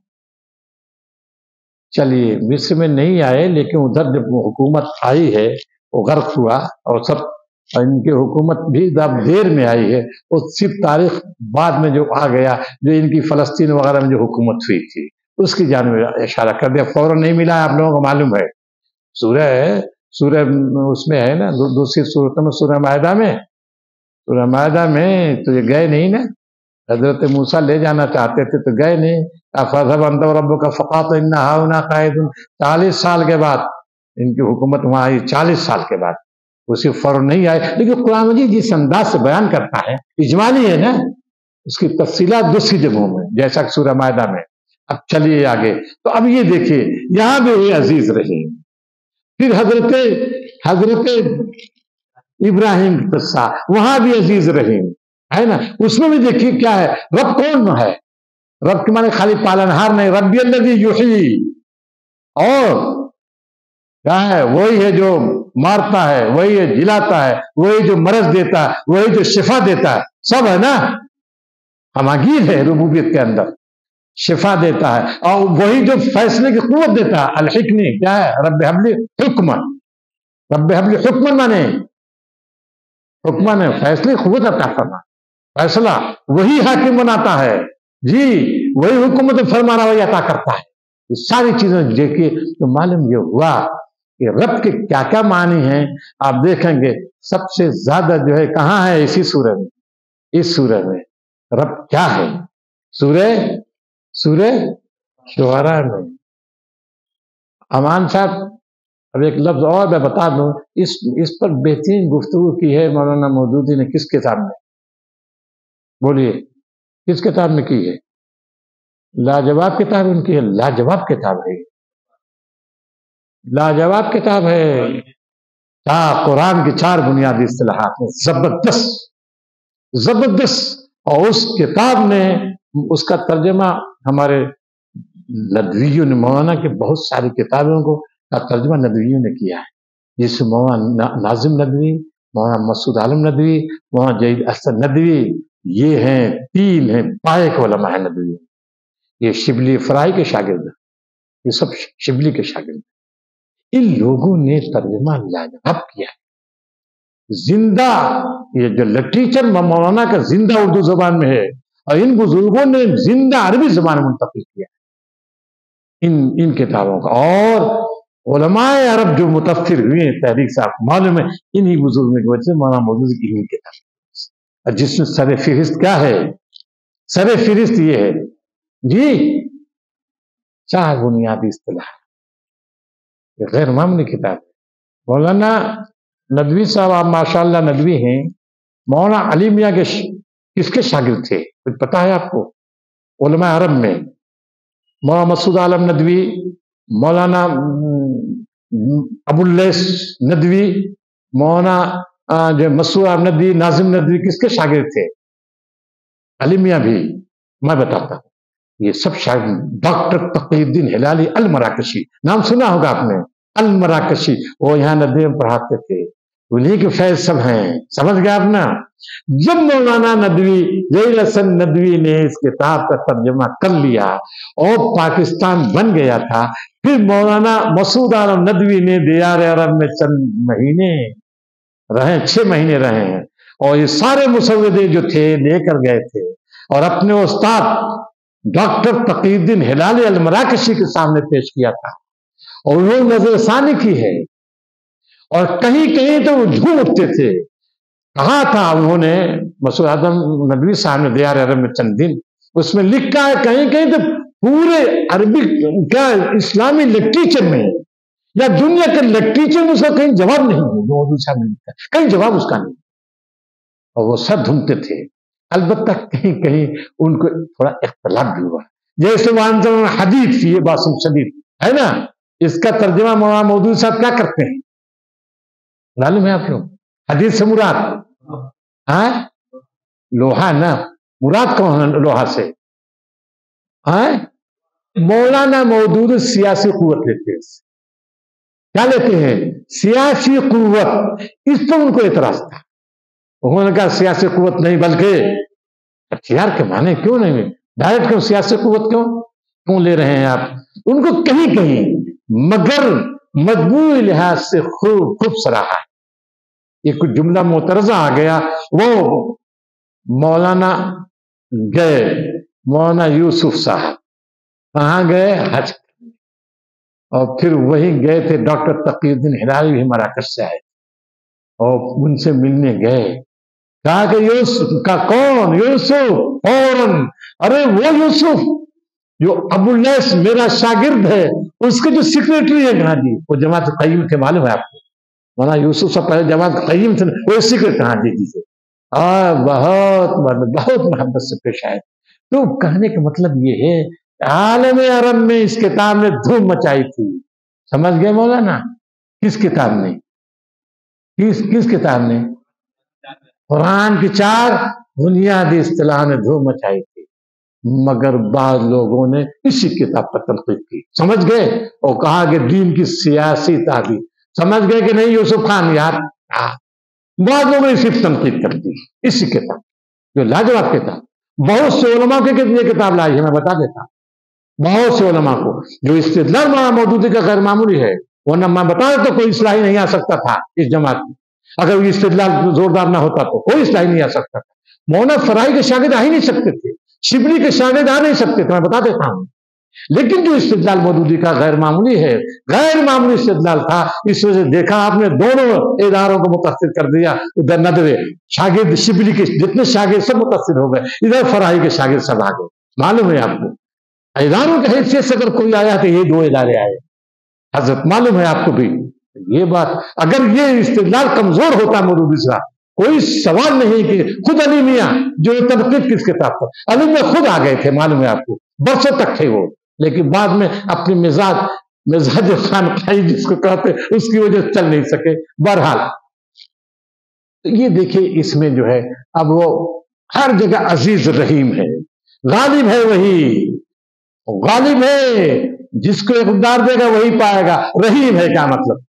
[SPEAKER 1] चलिए मिस्र में नहीं आए, लेकिन उधर जब हुकूमत आई है वो गर्क हुआ, और सब इनकी हुकूमत भी अब देर में आई है। वो सिर्फ तारीख बाद में जो आ गया, जो इनकी फलस्तीन वगैरह में जो हुकूमत हुई थी उसकी जानिब इशारा कर दिया। फौरन नहीं मिला, आप लोगों को मालूम है। सूरह सूरह उसमें है ना, दूसरी सूरत में, सूरह मायदा में, सूरह मायदा में तो ये गए नहीं ना। हजरत मूसा ले जाना चाहते थे तो गए नहीं। फज़हब अंता रब्बुका का फ़क़ात इन्ना हाउना क़ाइदुन। 40 साल के बाद इनकी हुकूमत वहां आई, 40 साल के बाद। उसी फौरन नहीं आए, लेकिन कुरान मजीद जिस अंदाज से बयान करता है इजमाली है ना, उसकी तफसीलात दूसरी जगहों में, जैसा कि सूरह मायदा में। अब चलिए आगे, तो अब ये देखिए यहां भी ये अजीज रहीम। फिर हजरत इब्राहिम की किस्सा, वहां भी अजीज रहीम है ना। उसमें भी देखिए क्या है, रब कौन है? रब के माने खाली पालनहार नहीं, रब्बी अल्लज़ी युही, और क्या है? वही है जो मारता है, वही है जिलाता है, वही जो मरज देता है, वही जो शिफा देता है, सब है ना। हमागीर है रुबूबियत के अंदर, शिफा देता है, और वही जो फैसले की कुव्वत देता है। अल-हिक्मी क्या है? रब्बि हब्ली हुक्मन, रब्बि हब्ली हुक्मन माने हुक्मन है फैसले की कुव्वत अता फरमा, फैसला वही हाकिम बनाता है जी, वही हुकूमत फरमाना वही अता करता है। ये सारी चीजें देखिए तो मालूम ये हुआ कि रब के क्या क्या मानी हैं। आप देखेंगे सबसे ज्यादा जो है कहाँ है? इसी सूरह में, इस सूरह में रब क्या है? सूरह शुअरा में। अमान साहब अब एक लफ्ज और मैं बता दूं, इस पर बेहतरीन गुफ्तगू की है मौलाना मौदूदी ने। किस किताब में? बोलिए, किस किताब में की है? लाजवाब किताब उनकी है, लाजवाब किताब है, लाजवाब किताब है। कुरान की 4 बुनियादी इस्तिलाहात में जबरदस्त जबरदस्त। और उस किताब ने, उसका तर्जमा हमारे नदवियों ने, मौलाना की बहुत सारी किताबों को का तर्जमा नदवियों ने किया है, जिसमें मौलाना नाजिम नदवी, मौलाना मसूद आलम नदवी, मौलाना जहीद अहसन नदवी, ये हैं 3 हैं पाए के उलमा है नदवी। ये शिबली फराई के शागिर्द, ये सब शिबली के शागिर्द। इन लोगों ने तर्जमा लाजवाब किया, जिंदा। ये जो लिटरेचर मौलाना का जिंदा उर्दू जबान में है, और इन बुजुर्गों ने जिंदा अरबी जबान में मुंतकिल किया इन किताबों का। और उलमाए अरब जो मुतफिर हुए हैं तहरीक से, आपको मालूम है, इन्हीं बुजुर्गों की वजह से मौलाना मौदूदी की ही किताब, जिसमें सर फिरिस्त क्या है? सर फिरिस्त ये है जी, 4 बुनियादी इस्तिलाह, गैर मामूली किताब है। मौलाना नदवी साहब, आप माशाअल्लाह नदवी हैं। मौलाना अली मियां के किसके शागिर्द थे, कुछ पता है आपको? उलमा अरब में मौलाना मसूद आलम नदवी, मौलाना अबुल्लैस नदवी, मौलाना जो मसूद आलम नदवी, नाजिम नदवी किसके शागिर्द थे? अली मियां भी। मैं बताता हूँ, ये सब शागिर्द डॉक्टर तकीउद्दीन हिलाली अल मराकशी, नाम सुना होगा आपने, अल मराकशी, वो यहाँ नदवी में पढ़ाते थे, उन्हीं के फैज सब हैं। समझ गए आप ना? जब मौलाना नदवी, जहीद हसन नदवी ने इस किताब का तर्जुमा कर लिया और पाकिस्तान बन गया था, फिर मौलाना मसूद आलम नदवी ने दियार अरब में चंद महीने रहे, 6 महीने रहे हैं, और ये सारे मुसव्विदे जो थे लेकर गए थे और अपने उस्ताद डॉक्टर तकीउद्दीन हिलाली अल मराकशी के सामने पेश किया था, और उन्होंने नजरसानी की है, और कहीं कहीं तो वो झूम उठते थे। कहा था उन्होंने मसूद आलम नदवी साहब ने दियार अरब में चंद दिन, उसमें लिखा है कहीं कहीं तो पूरे अरबी क्या इस्लामी लिटरेचर में या दुनिया के लिटरेचर में उसका कहीं जवाब नहीं है, जो मौदूदी साहब ने लिखा कहीं जवाब उसका नहीं, और वो सब ढूंढते थे। अलबत्ता कहीं कहीं उनको थोड़ा इख्तलाफ भी हुआ, जैसे वहां हदीस, ये बासुम शदीद है ना, इसका तर्जुमा मौलाना मौदूदी साहब क्या करते हैं मालूम है आप लोग? हदीस से मुराद लोहा ना, मुराद कौन है लोहा से? मौलाना मौदूद सियासी कुव्वत लेते हैं, क्या लेते हैं? सियासी कुव्वत। इस पर उनको एतराज था। उन्होंने कहा सियासी कुव्वत नहीं बल्कि हथियार के माने क्यों नहीं, डायरेक्ट क्यों सियासी कुव्वत क्यों ले रहे हैं आप? उनको कहीं कहीं मगर मजबूरी लिहाज से खूब सराहा है। एक कुछ जुमला मोतरजा आ गया। वो मौलाना गए, मौलाना यूसुफ साहब कहाँ गए? हज। और फिर वहीं गए थे डॉक्टर तकीउद्दीन हिलाली भी मराकश से आए और उनसे मिलने गए। कहा कि यूसुफ का कौन? यूसुफ। फौरन, अरे वो यूसुफ जो अबुल्लैस मेरा शागिर्द है, उसके जो सेक्रेटरी है। कहा जी वो जमात क़य्यिम थे, मालूम है आपको? मौलाना यूसुफ से पहले जमात क़य्यिम थे, वो सेक्रेटरी। कहा जी से बहुत मोहब्बत से पेश आए। तो कहने का मतलब ये है, आलम अरब में इस किताब ने धूम मचाई थी। समझ गए मौलाना? किस किताब ने? किस किताब ने? कुरान की 4 बुनियादी इस्तिलाह ने धूम मचाई थी, मगर बाद लोगों ने इसी किताब पर तनकीद की। समझ गए? और कहा कि दीन की सियासी तालीम। समझ गए कि नहीं यूसुफ खान यार? बाद लोगों ने इसी तनकीद कर दी, इसी किताब जो लाजवाब किताब। बहुत से उलमा के ये किताब लाई है, मैं बता देता। बहुत से उलमा को जो इस्तिदलाल मौदूदी का गैर मामूली है, वरना मैं बता देता कोई इस्लाही नहीं आ सकता था इस जमात में। अगर इस्तिदलाल जोरदार ना होता तो कोई इस्लाही नहीं आ सकता था। मौलाना फराई के शागिर्द आ ही नहीं सकते थे, शिबली के शागिर्द आ नहीं सकते थे, मैं बता देता हूं। लेकिन जो इस्तिदलाल मौदूदी का गैर मामूली है, गैर मामूली इस्तिदलाल था। इस वजह से देखा आपने दोनों इदारों को मुतासिर कर दिया। उधर नदवे शागिर्द शिबली के जितने शागिर्द सब मुतासिर हो गए, इधर फराई के शागिर्द सब आ गए। मालूम है आपको? इदारों की हैसियत से अगर कोई आया तो ये 2 इदारे आए हजरत, मालूम है आपको भी ये बात? अगर ये इस्तिदलाल कमजोर होता मौदूदी साहब, कोई सवाल नहीं कि खुद अली मियां जो तनकीद किस किताब पर, अली मियां खुद आ गए थे, मालूम है आपको? बरसों तक थे वो, लेकिन बाद में अपनी मिजाज खानकाई जिसको कहते उसकी वजह से चल नहीं सके। बहरहाल ये देखिए, इसमें जो है अब वो हर जगह अजीज रहीम है, गालिब है वही, गालिब है जिसको इक़्तिदार देगा वही पाएगा। रहीम है क्या मतलब?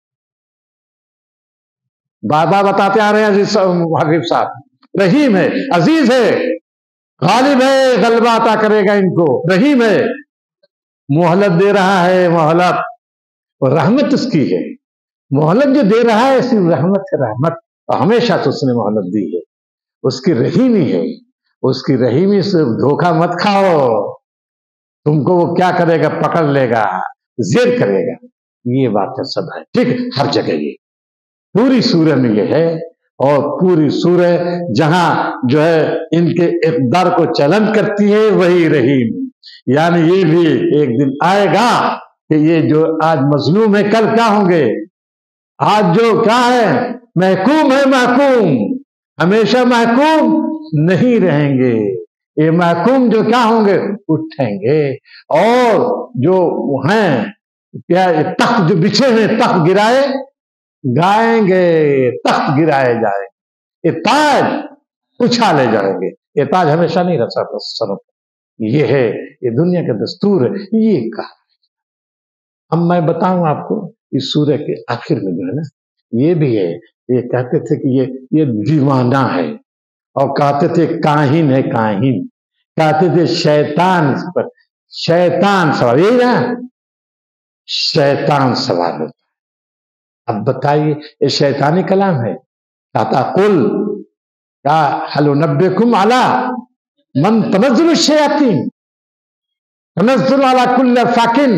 [SPEAKER 1] बार बार बताते आ रहे हैं अजीज हबीब साहब, रहीम है, अजीज है, गालिब है, गलबा अता करेगा इनको। रहीम है, मोहलत दे रहा है, मोहलत और रहमत उसकी है। मोहलत जो दे रहा है सिर्फ रहमत है, रहमत। और हमेशा तो उसने मोहलत दी है, उसकी रहीमी है। उसकी रहीमी से धोखा मत खाओ, तुमको वो क्या करेगा? पकड़ लेगा, जेर करेगा। ये बात है सब है, ठीक? हर जगह ये पूरी सूरह में ये है। और पूरी सूरह जहां जो है इनके इक़्तिदार को चैलेंज करती है, वही रहीम। यानी ये भी एक दिन आएगा कि ये जो आज मजलूम है कल क्या होंगे? आज जो क्या है महकूम है, महकूम हमेशा महकूम नहीं रहेंगे। ये महकूम जो क्या होंगे? उठेंगे। और जो हैं क्या तख्त जो बिछे हैं, तख्त गिराए गाएंगे, तख्त गिराए जाएंगे, ये ताज उछाले जाएंगे। ये ताज हमेशा नहीं रह सकता सरों पर। ये है, ये दुनिया का दस्तूर है। ये कहा अब मैं बताऊं आपको, इस सूरह के आखिर में जो है ना, ये भी है। ये कहते थे कि ये दीवाना है, और कहते थे काहिन है, काहिन कहते थे शैतान पर, शैतान सवार, यही ना, शैतान सवार होता। अब बताइए, ये शैतानी कलाम है। कहता कुल क्या हलो नब्बेकुम अला मन तनज़्ज़ुलु शयातीन तनज़्ज़ुलु अला कुल्li फाकिन।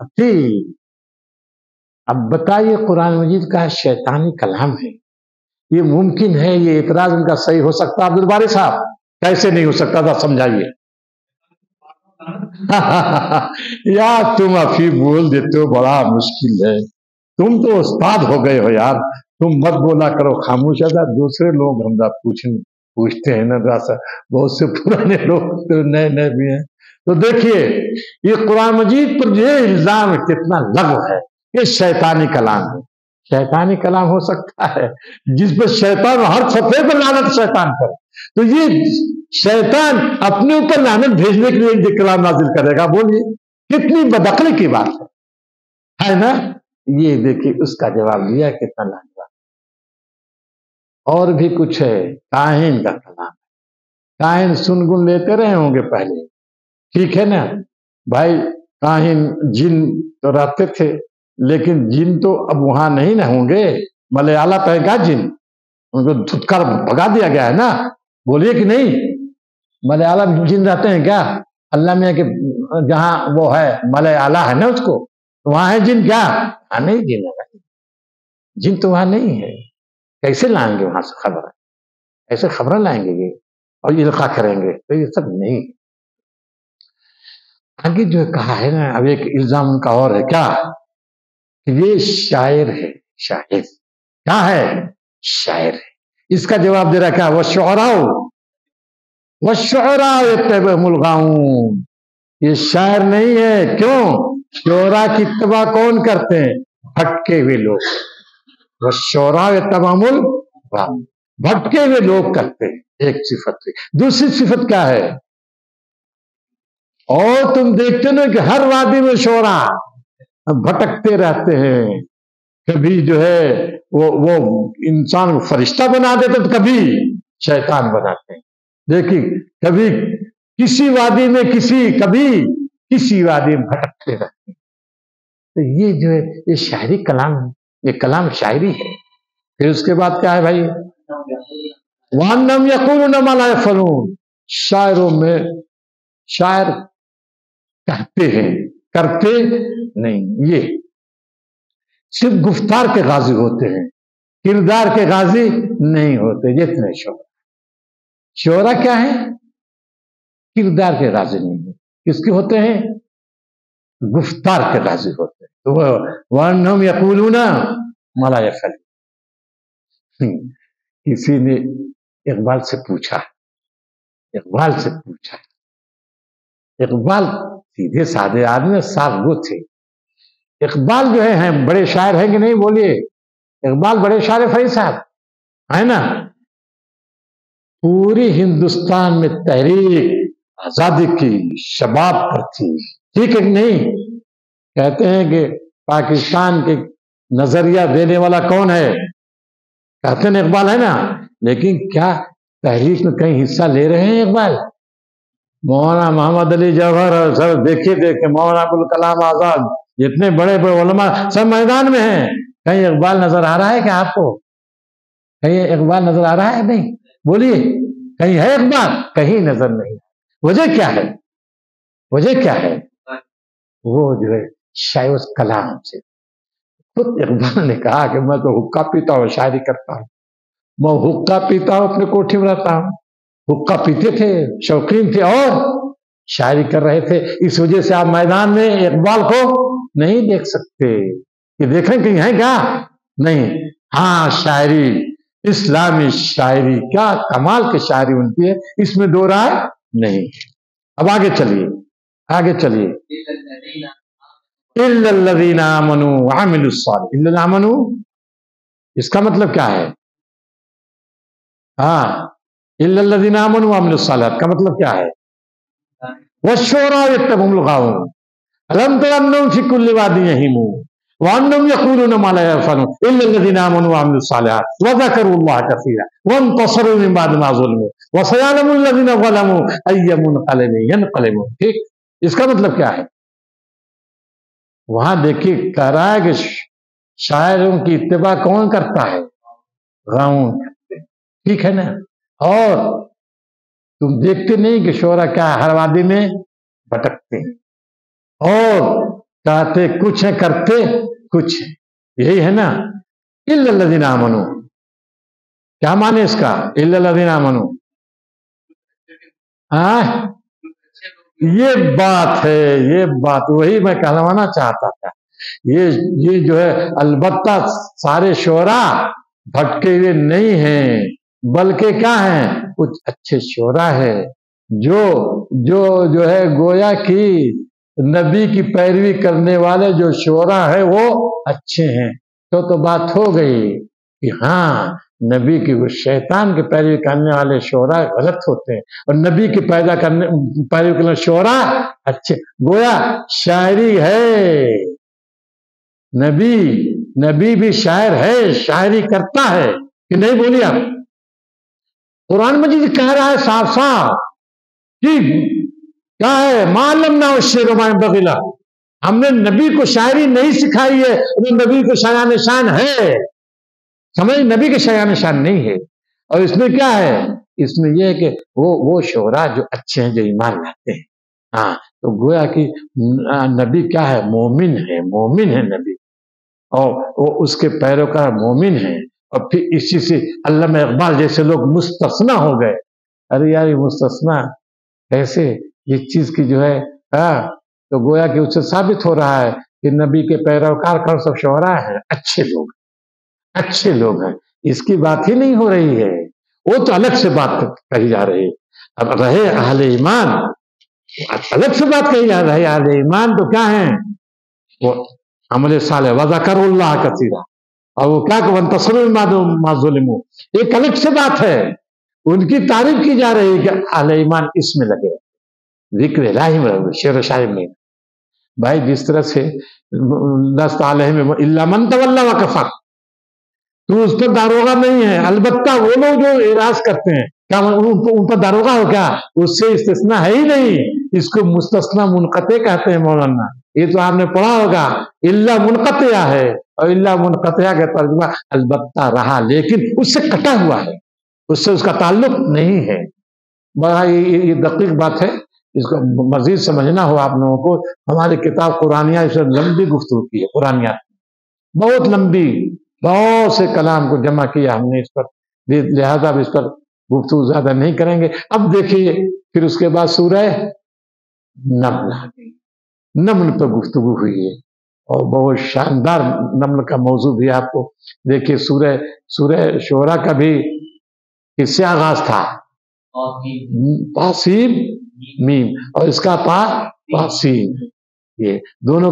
[SPEAKER 1] अब बताइए, कुरान मजीद का शैतानी कलाम है, ये मुमकिन है? ये इतराज उनका सही हो सकता? अब्दुल बारी साहब कैसे नहीं हो सकता था, समझाइए। यार तुम अफी बोल देते हो, बड़ा मुश्किल है। तुम तो उस्ताद हो गए हो यार, तुम मत बोला करो खामोश। दूसरे लोग हमरा पूछते हैं ना, बहुत से पुराने लोग तो नए नए भी हैं। तो देखिए, ये कुरान मजीद पर ये इल्जाम कितना लग़्व है, ये शैतानी कलाम है। शैतानी कलाम हो सकता है जिस पर शैतान हर सफे पर लानत शैतान पर, तो ये शैतान अपने ऊपर लानत भेजने के लिए ये कलाम नाजिल करेगा? बोलिए کتنی بدعقلی کی بات ہے نا؟ یہ دیکھیے اس کا جواب دیا کتنا لاجواب. اور بھی کچھ ہے، کاہن کا کلام. کاہن سن گن لیتے رہے ہوں گے پہلے، ٹھیک ہے نا بھائی. کاہن جن تو رہتے تھے، لیکن جن تو اب وہاں نہیں نہ ہوں گے. ملیالہ پہ گا جن، ان کو دھتکار بھگا دیا گیا ہے نا. بولیے کہ نہیں، ملیالہ جن رہتے ہیں کیا؟ اللہ میں کہ جہاں وہ ہے ملیالہ ہے نا اس کو، وہاں ہے جن کیا؟ نہیں جن ہے، جن تو وہاں نہیں ہے. کیسے لائیں گے وہاں سے خبر؟ ایسے خبریں لائیں گے یہ اور القاء کریں گے؟ تو یہ سب نہیں. آگے جو کہا ہے نا، اب ایک الزام ان کا اور ہے کیا کہ یہ شاعر ہے. شاعر کیا ہے؟ شاعر ہے. اس کا جواب دے رہا کیا؟ وَالشُّعَرَاءُ يَتَّبِعُهُمُ الْغَاوُونَ. یہ شاعر نہیں ہے. کیوں؟ شعراء کی اتباع کون کرتے ہیں؟ بھٹکے ہوئے لوگ. وَالشُّعَرَاءُ يَتَّبِعُهُمُ الْغَاوُونَ. بھٹکے ہوئے لوگ کرتے ہیں. ایک صفت ہے. دوسری صفت کیا ہے؟ اور تم دیکھتے نا کہ ہر وادی میں شعراء بھٹکتے رہتے ہیں. کبھی جو ہے وہ انسان کو فرشتہ بنا دیتے، تو کبھی شیطان بناتے ہیں. دیکھیے کبھی کسی وادی میں کبھی کسی وادی میں بھٹکتے رہتے ہیں. تو یہ جو ہے یہ شاعری کلام ہے، یہ کلام شاعری ہے. پھر اس کے بعد کیا ہے بھائی؟ وَأَنَّهُمْ يَقُولُونَ مَا لَا يَفْعَلُونَ. شاعروں میں شاعر کہتے ہیں، کرتے نہیں. یہ صرف گفتار کے غازی ہوتے ہیں، کردار کے غازی نہیں ہوتے. جتنے شعراء کیا ہے؟ کردار کے غازی نہیں ہے. کس کے ہوتے ہیں؟ گفتار کے غازی ہوتے ہیں. تو وَأَنَّهُمْ يَقُولُونَ مَا لَا يَفْعَلُونَ. کسی نے اقبال سے پوچھا، اقبال سیدھے سادے آدمی صاف گو تھے. اقبال جو ہے بڑے شاعر ہیں کہ نہیں؟ بولیے. اقبال بڑے شاعر فرید صاحب ہے نا. پوری ہندوستان میں تحریک آزادی کی شباب پر تھی، ٹھیک ہے کہ نہیں؟ کہتے ہیں کہ پاکستان کے نظریہ دینے والا کون ہے؟ کہتے ہیں اقبال ہے نا. لیکن کیا تحریک میں کہیں حصہ لے رہے ہیں اقبال؟ مولانا محمد علی جوہر سب دیکھیے مولانا ابوالکلام آزاد، جتنے بڑے بڑے علماء سب میدان میں ہیں. کہیں اقبال نظر آ رہا ہے کیا آپ کو؟ کہیں اقبال نظر آ رہا ہے؟ نہیں. بولیے کہیں ہے اقبال؟ کہیں نظر نہیں. وجہ کیا ہے؟ وہ جو ہے شاعر اس کلام سے. خود اقبال نے کہا کہ میں تو حقہ پیتا ہوں، شاعری کرتا ہوں. میں حقہ پیتا ہوں، اپنے کوٹھی میں رہتا ہوں. حقہ پیتے تھے، شوقین تھے اور شاعری کر رہے تھے. اس وجہ سے آپ میدان میں اقبال کو نہیں دیکھ سکتے. یہ دیکھیں کہیں ہے کیا؟ نہیں. ہاں شاعری، اسلامی شاعری کیا کمال کی شاعری ان کی ہے، اس میں دو رائے نہیں. اب آگے چلیے. إِلَّا الَّذِينَ آمَنُوا وَعَمِلُوا الصَّالِحَاتِ. إِلَّا آمَنُوا اس کا مطلب کیا ہے؟ إِلَّا الَّذِينَ آمَنُوا وَعَمِلُوا الصَّالِحَاتِ کا مطلب کیا ہے؟ وَالشُّعَرَاءُ يَتَّبِعُهُمُ الْغَاوُونَ أَلَمْ تَرَ أَنَّهُمْ فِي كُلِّ وَادٍ يَهِيمُونَ وَأَنَّهُمْ يَقُولُونَ مَا لَا يَفْعَلُونَ إِلَّا الَّذِينَ آمَنُوا وَعَمِلُوا الصَّالِحَاتِ وَذَكَرُوا اللَّهَ كَثِيرًا وَانتَصَرُوا مِن بَعْدِ مَا ظُلِمُوا وَسَيَعْلَمُ الَّذِينَ ظَلَمُوا أَيَّ مُنقَلِبٍ يَنقَلِبُونَ. ٹھیک، اس کا مطلب کیا ہے؟ وہاں دیکھیے کہہ رہا ہے کہ شاعروں کی اتباع کون کرتا ہے؟ غاؤں کرتے ہیں. ٹھیک ہے نا. اور تم دیکھتے نہیں کہ شعراء کیا ہر وادی میں بھٹکتے ہیں اور کہتے کچھ ہے، کرتے کچھ ہے. یہی ہے نا. إِلَّا الَّذِينَ آمَنُوا کیا مانے اس کا؟ إِلَّا الَّذِينَ آمَنُوا یہ بات ہے، یہ بات وہی میں کہلوانا چاہتا تھا. یہ جو ہے البتہ سارے شعراء بھٹکے ہوئے نہیں ہیں، بلکہ کیا ہیں؟ کچھ اچھے شعراء ہے جو ہے گویا کی نبی کی پیروی کرنے والے جو شعراء ہے وہ اچھے ہیں. تو بات ہو گئی کہ ہاں نبی کی شیطان کی پیروی کرنے والے شعراء غلط ہوتے ہیں، اور نبی کی پیروی کرنے شعراء اچھے، گویا شاعری ہے، نبی بھی شاعر ہے، شاعری کرتا ہے کہ نہیں؟ بولیے آپ۔ قرآن مجید کہہ رہا ہے صاف صاف کہ کیا ہے، معلوم نہ الشعر ما ينبغي له، ہم نے نبی کو شاعری نہیں سکھائی ہے، وہ نبی کو شایان شان ہے، سمجھ، نبی کے شایان شان نہیں ہے۔ اور اس میں کیا ہے؟ اس میں یہ ہے کہ وہ شعراء جو اچھے ہیں، جو ایمان لاتے ہیں۔ ہاں، تو گویا کہ نبی کیا ہے؟ مومن ہے نبی، اور وہ اس کے پیروکار مومن ہیں۔ اور پھر اسی سے علامہ اقبال جیسے لوگ مستثنا ہو گئے۔ ارے یار، یہ مستثنا کیسے؟ یہ چیز کی جو ہے تو گویا کہ اس سے ثابت ہو رہا ہے کہ نبی کے پیروکار کون سب شعراء ہیں، اچھے لوگ ہیں۔ اس کی بات ہی نہیں ہو رہی ہے، وہ تو الگ سے بات کہی جا رہی ہے۔ اب رہے اہل ایمان، الگ سے بات کہی جا رہی ہے۔ اہل ایمان تو کیا ہیں؟ وہ عمل صالح وذکر اللہ کثیرا، اور وہ کیا کہ وانتصروا مما ظلموا، ایک الگ سے بات ہے، ان کی تعریف کی جا رہی ہے کہ اہل ایمان اس میں لگے، ذکر الہی میں لگے، شعر و شاعری میں۔ بھائی جس طرح سے لست علیہم الا من تولی وکفر، تو اس پر داروغہ نہیں ہے، البتہ وہ لوگ جو اعراض کرتے ہیں، کیا ان پر داروغہ ہو؟ کیا اس سے استثناء ہے ہی نہیں، اس کو مستثنا منقطع کہتے ہیں مولانا، یہ تو آپ نے پڑھا ہوگا، الا منقطع ہے، اور الا منقطع کا ترجمہ البتہ رہا، لیکن اس سے کٹا ہوا ہے، اس سے اس کا تعلق نہیں ہے۔ بڑا یہ دقیق بات ہے، اس کو مزید سمجھنا ہو آپ لوگوں کو، ہماری کتاب قرآنیہ اس سے لمبی گفتگو کی ہے، قرآنیہ بہت لمبی، بہت سے کلام کو جمع کیا ہم نے اس پر، لہذا اب اس پر گفتگو زیادہ نہیں کریں گے۔ اب دیکھیے پھر اس کے بعد سورہ نمل آ گئی، نمل پر گفتگو ہوئی ہے، اور بہت شاندار نمل کا موضوع بھی آپ کو دیکھیے، سورہ شعراء کا بھی کس سے آغاز تھا؟ تاسیم میم، اور اس کا تاسیم، یہ دونوں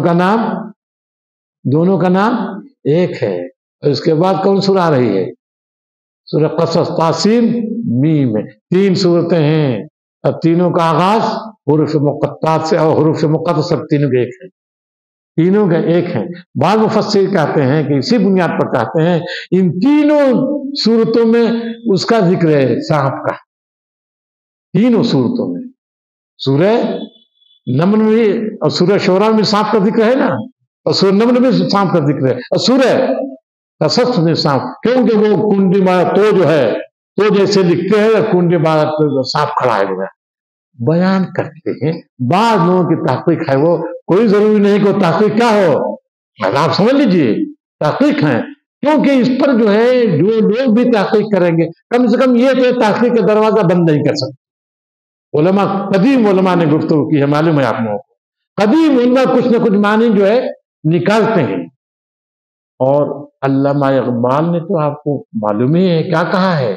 [SPEAKER 1] کا نام ایک ہے۔ اور اس کے بعد کون سورہ آ رہی ہے؟ سورہ قصص، تاسیم میم، 3 سورتیں ہیں، اور تینوں کا آغاز حروف مقطعات سے، اور حروف مقطع سب تینوں کے ایک ہیں، تینوں کے ایک ہیں۔ بعض مفسر کہتے ہیں کہ اسی بنیاد پر کہتے ہیں ان تینوں صورتوں میں اس کا ذکر ہے، سانپ کا، تینوں صورتوں میں، سورہ نمل میں اور سورہ شعراء میں سانپ کا ذکر ہے نا، اور سورہ نمل میں سانپ کا ذکر ہے، اور سورہ قصص میں سانپ، کیونکہ وہ کنڈی مارا تو جو ہے، تو جیسے لکھتے ہیں کنڈی مارا تو سانپ کھڑا ہے، بیان کرتے ہیں۔ بعض لوگوں کی تحقیق ہے، وہ کوئی ضروری نہیں کہ تحقیق کیا ہو، آپ سمجھ لیجئے تحقیق ہے، کیونکہ اس پر جو ہے جو لوگ بھی تحقیق کریں گے، کم سے کم یہ تو تحقیق کا دروازہ بند نہیں کر سکتے۔ علماء، قدیم علماء نے گفتگو کی ہے، معلوم ہے آپ لوگوں کو، قدیم علماء کچھ نہ کچھ معنی جو ہے نکالتے ہیں، اور علامہ اقبال نے تو آپ کو معلوم ہی ہے کیا کہا ہے،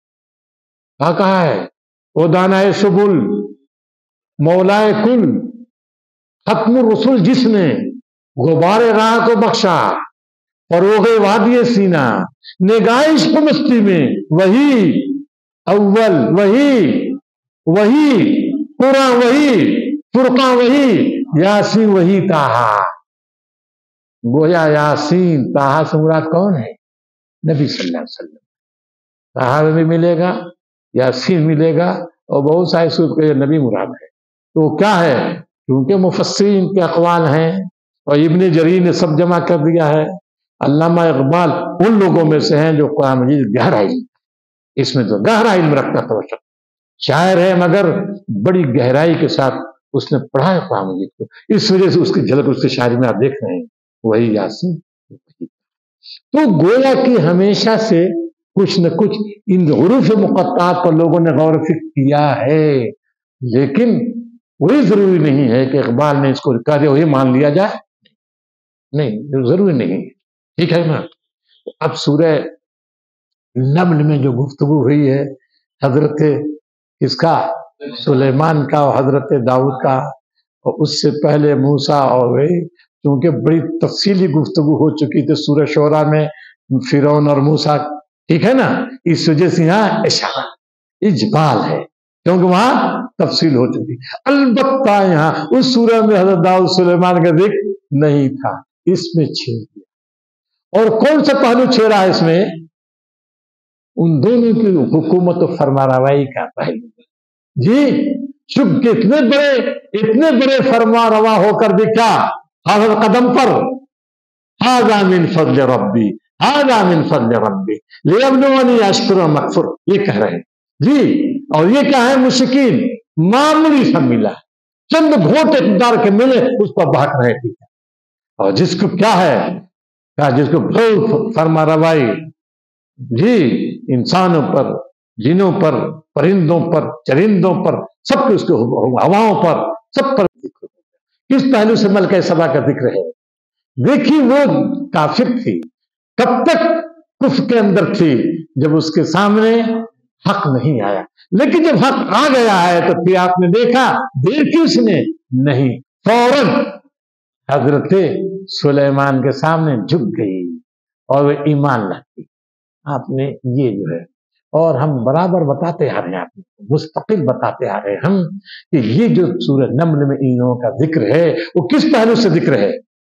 [SPEAKER 1] او دانائے سبل مولائے کل، ختم الرسول جس نے غبار راہ کو بخشا، فروغ وادی سینہ، نگاہش کو مستی میں، وہی اول، وہی قرآن، وہی فرقان، وہی یاسین، وہی طٰہٰ۔ گویا یاسین طٰہٰ سے مراد کون ہے؟ نبی صلی اللہ علیہ وسلم۔ طٰہٰ میں بھی ملے گا، یاسین ملے گا، اور بہت سارے سورت کے نبی مراد ہے۔ تو کیا ہے؟ کیونکہ مفسرین کے اقوال ہیں، اور ابن جریر نے سب جمع کر دیا ہے۔ علامہ اقبال ان لوگوں میں سے ہیں جو قرآن مجید گہرا علم، اس میں تو گہرا علم رکھتا تھا، شاعر ہے مگر بڑی گہرائی کے ساتھ اس نے پڑھا ہے قرآن مجید کو، اس وجہ سے اس کی جھلک اس کی شاعری میں آپ دیکھ رہے ہیں، وہی یاسین۔ تو گویا کہ ہمیشہ سے کچھ نہ کچھ ان حروف مقطعات پر لوگوں نے غور و فکر کیا ہے، لیکن وہی ضروری نہیں ہے کہ اقبال نے اس کو کہا دیا وہی مان لیا جائے، نہیں، ضروری نہیں، ٹھیک ہے نا۔ اب سورہ نمل میں جو گفتگو ہوئی ہے حضرت اس کا سلیمان کا اور حضرت داؤد کا، اور اس سے پہلے موسیٰ، اور وہی کیونکہ بڑی تفصیلی گفتگو ہو چکی تھی سورہ شعراء میں فرعون اور موسیٰ، ٹھیک ہے نا، اس وجہ سے یہاں اشارہ اجمال ہے، کیونکہ وہاں تفصیل ہو چکی. البتہ یہاں اس سورہ میں حضرت داؤد سلیمان کا ذکر نہیں تھا، اس میں چھیڑ دیا. اور کون سا پہلو چھیڑا ہے اس میں؟ ان دونوں کی حکومت و فرما روائی کا پہلو. جی شب کے اتنے بڑے فرما روا ہو کر بھی کیا حاضر قدم پر ھذا من فضل ربی ھذا من فضل ربی لیبلونی اشکر و مکفر، یہ کہہ رہے ہیں جی. اور یہ کیا ہے؟ مشکین معمولی سا ملا، چند گھونٹ اقتدار کے ملے اس پر بہک رہے تھے. اور جس کو کیا ہے کیا جس کو بہت فرما روائی جی انسانوں پر، جنوں پر، پرندوں پر، چرندوں پر، سب کے اس کے ہواؤں پر، سب پر ذکر. کس پہلو سے ملکہ سبا کا ذکر ہے؟ دیکھیے وہ کافر تھی، کب تک کفر کے اندر تھی؟ جب اس کے سامنے حق نہیں آیا. لیکن جب حق آ گیا ہے تو پھر آپ نے دیکھا دیر کی اس نے نہیں، فوراً حضرت سلیمان کے سامنے جھک گئی اور وہ ایمان لاتی. آپ نے یہ جو ہے، اور ہم برابر بتاتے آ رہے ہیں، آپ مستقل بتاتے آ رہے ہیں ہم کہ یہ جو سورہ نمل میں ان لوگوں کا ذکر ہے وہ کس پہلو سے ذکر ہے؟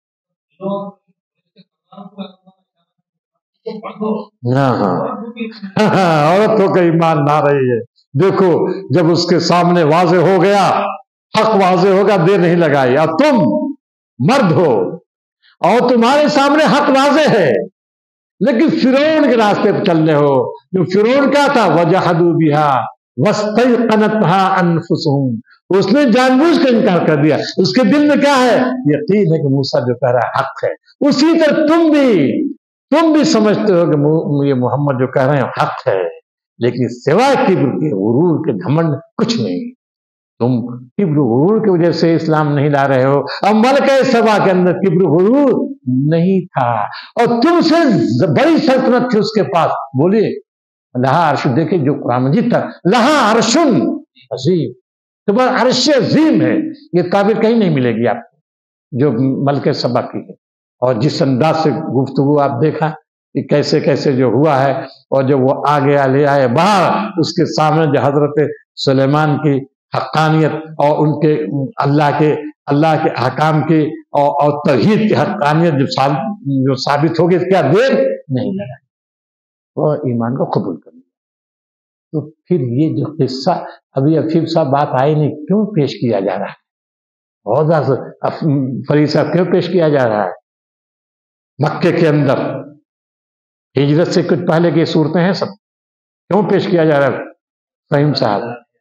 [SPEAKER 1] عورتوں کا ایمان نہ رہی ہے. دیکھو جب اس کے سامنے واضح ہو گیا، حق واضح ہوگا، دیر نہیں لگائی. اور تم مرد ہو اور تمہارے سامنے حق واضح ہے، لیکن فرعون کے راستے پہ چل رہے ہو. جو فرعون کیا تھا؟ وجحدوا بها واستيقنتها انفسهم، اس نے جان بوجھ کر انکار کر دیا. اس کے دل میں کیا ہے؟ یقین ہے کہ موسیٰ جو کہہ رہا ہے حق ہے. اسی طرح تم بھی سمجھتے ہو کہ یہ محمد جو کہہ رہے ہیں حق ہے، لیکن سوائے کبر کے، غرور کے، گھمنڈ کچھ نہیں. تم کبر غرور کی وجہ سے اسلام نہیں لا رہے ہو. اب ملکہ سبا کے اندر کبر غرور نہیں تھا، اور تم سے بڑی سلطنت تھی اس کے پاس. بولیے لہا عرش، دیکھیں جو قرآن مجید تھا، لہا عرش عظیم، تمہارا عرش عظیم ہے. یہ تعبیر کہیں نہیں ملے گی آپ کو جو ملکہ سبا کی ہے. اور جس انداز سے گفتگو آپ دیکھا کہ کیسے کیسے جو ہوا ہے، اور جب وہ آگے لے آئے باہر اس کے سامنے جو حضرت سلیمان کی حقانیت اور ان کے اللہ کے احکام کی اور توحید کی حقانیت جو ثابت ہوگی، کیا دیر نہیں لگا اور ایمان کو قبول کر لیا. تو پھر یہ جو قصہ ابھی عفیف صاحب بات آئی نہیں، کیوں پیش کیا جا رہا ہے؟ بہت زیادہ فرید صاحب کیوں پیش کیا جا رہا ہے؟ مکے کے اندر ہجرت سے کچھ پہلے کی صورتیں ہیں، سب کیوں پیش کیا جا رہا ہے فہیم صاحب؟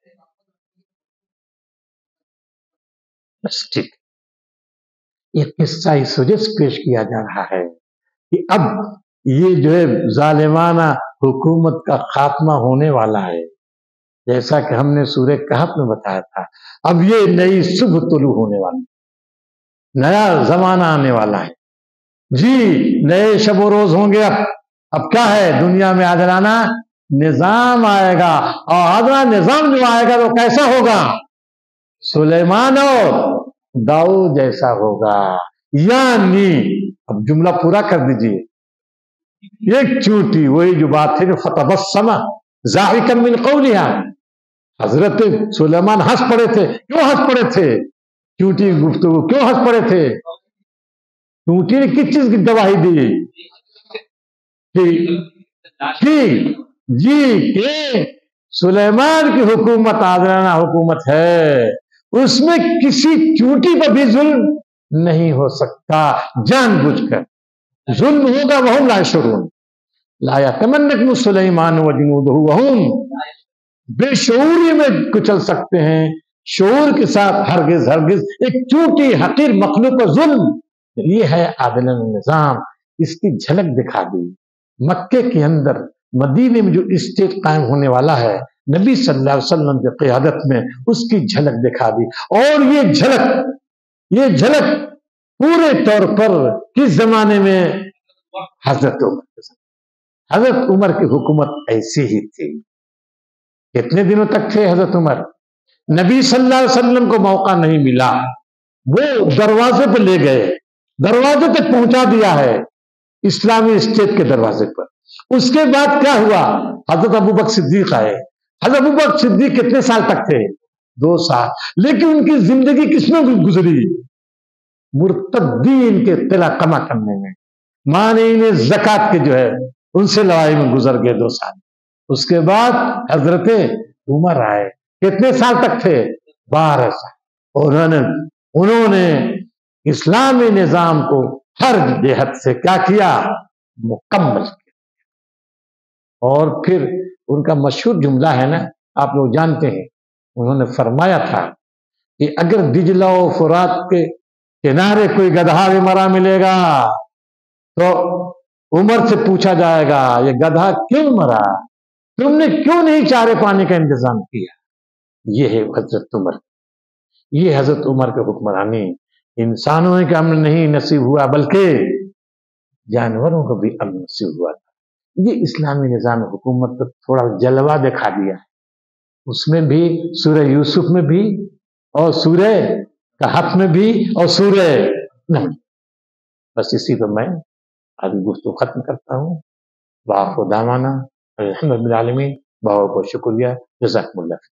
[SPEAKER 1] بس ٹھیک، یہ قصہ اس وجہ سے پیش کیا جا رہا ہے کہ اب یہ جو ہے ظالمانہ حکومت کا خاتمہ ہونے والا ہے، جیسا کہ ہم نے سورہ کہف میں بتایا تھا. اب یہ نئی صبح طلوع ہونے والی، نیا زمانہ آنے والا ہے جی. نئے شب و روز ہوں گے. اب کیا ہے؟ دنیا میں عادلانہ نظام آئے گا، اور عادلانہ نظام جو آئے گا وہ کیسا ہوگا؟ سلیمان اور داؤد جیسا ہوگا. یعنی اب جملہ پورا کر دیجئے. ایک چوٹی، وہی جو بات تھی جو فتبسم ضاحکا من قولها، حضرت سلیمان ہنس پڑے تھے. کیوں ہنس پڑے تھے؟ چوٹی گفتگو کیوں ہنس پڑے تھے؟ چوٹی نے کس چیز کی گواہی دی؟ جی کہ سلیمان کی حکومت عادلانہ حکومت ہے، اس میں کسی چوٹی پر بھی ظلم نہیں ہو سکتا. جان بوجھ کر ظلم ہوگا. وہم لا یشعرون لا یتمنکم سلیمان وجنودہ وہم، بے شعوری میں کچل سکتے ہیں، شعور کے ساتھ ہرگز ایک چوٹی حقیر مخلوق پر ظلم. یہ ہے عادلانہ نظام. اس کی جھلک دکھا دی مکے کے اندر. مدینے میں جو اسٹیٹ قائم ہونے والا ہے نبی صلی اللہ علیہ وسلم کی قیادت میں، اس کی جھلک دکھا دی. اور یہ جھلک پورے طور پر کس زمانے میں؟ حضرت عمر کی حکومت ایسی ہی تھی. کتنے دنوں تک تھے حضرت عمر؟ نبی صلی اللہ علیہ وسلم کو موقع نہیں ملا، وہ دروازے پہ لے گئے، دروازے تک پہنچا دیا ہے، اسلامی اسٹیٹ کے دروازے پر. اس کے بعد کیا ہوا؟ حضرت ابوبکر صدیق آئے. حضرت ابوبکر صدیق کتنے سال تک تھے؟ 2 سال، لیکن ان کی زندگی کس میں گزری؟ مرتدین کے قلع کما کرنے میں، مانعین زکات کے جو ہے ان سے لڑائی میں گزر گئے 2 سال۔ اس کے بعد حضرت عمر آئے، کتنے سال تک تھے؟ 12 سال۔ انہوں نے اسلامی نظام کو ہر جہت سے کیا کیا؟ مکمل کیا۔ اور پھر ان کا مشہور جملہ ہے نا، آپ لوگ جانتے ہیں، انہوں نے فرمایا تھا کہ اگر دجلہ و فرات کے کنارے کوئی گدھا بھی مرا ملے گا تو عمر سے پوچھا جائے گا یہ گدھا کیوں مرا؟ تم نے کیوں نہیں چارے پانی کا انتظام کیا؟ یہ ہے حضرت عمر، یہ حضرت عمر کے حکمرانی۔ انسانوں کا امن نہیں نصیب ہوا بلکہ جانوروں کو بھی امن نصیب ہوا تھا۔ یہ اسلامی نظام حکومت کو تھوڑا جلوہ دکھا دیا ہے، اس میں بھی سورہ یوسف میں بھی، اور سورہ کہف میں بھی، اور سورہ نہیں۔ بس اسی پر میں آج گفتگو ختم کرتا ہوں۔ وآخر دعوانا الحمد للہ العالمین۔ بہت بہت شکریہ، جزاکم اللہ۔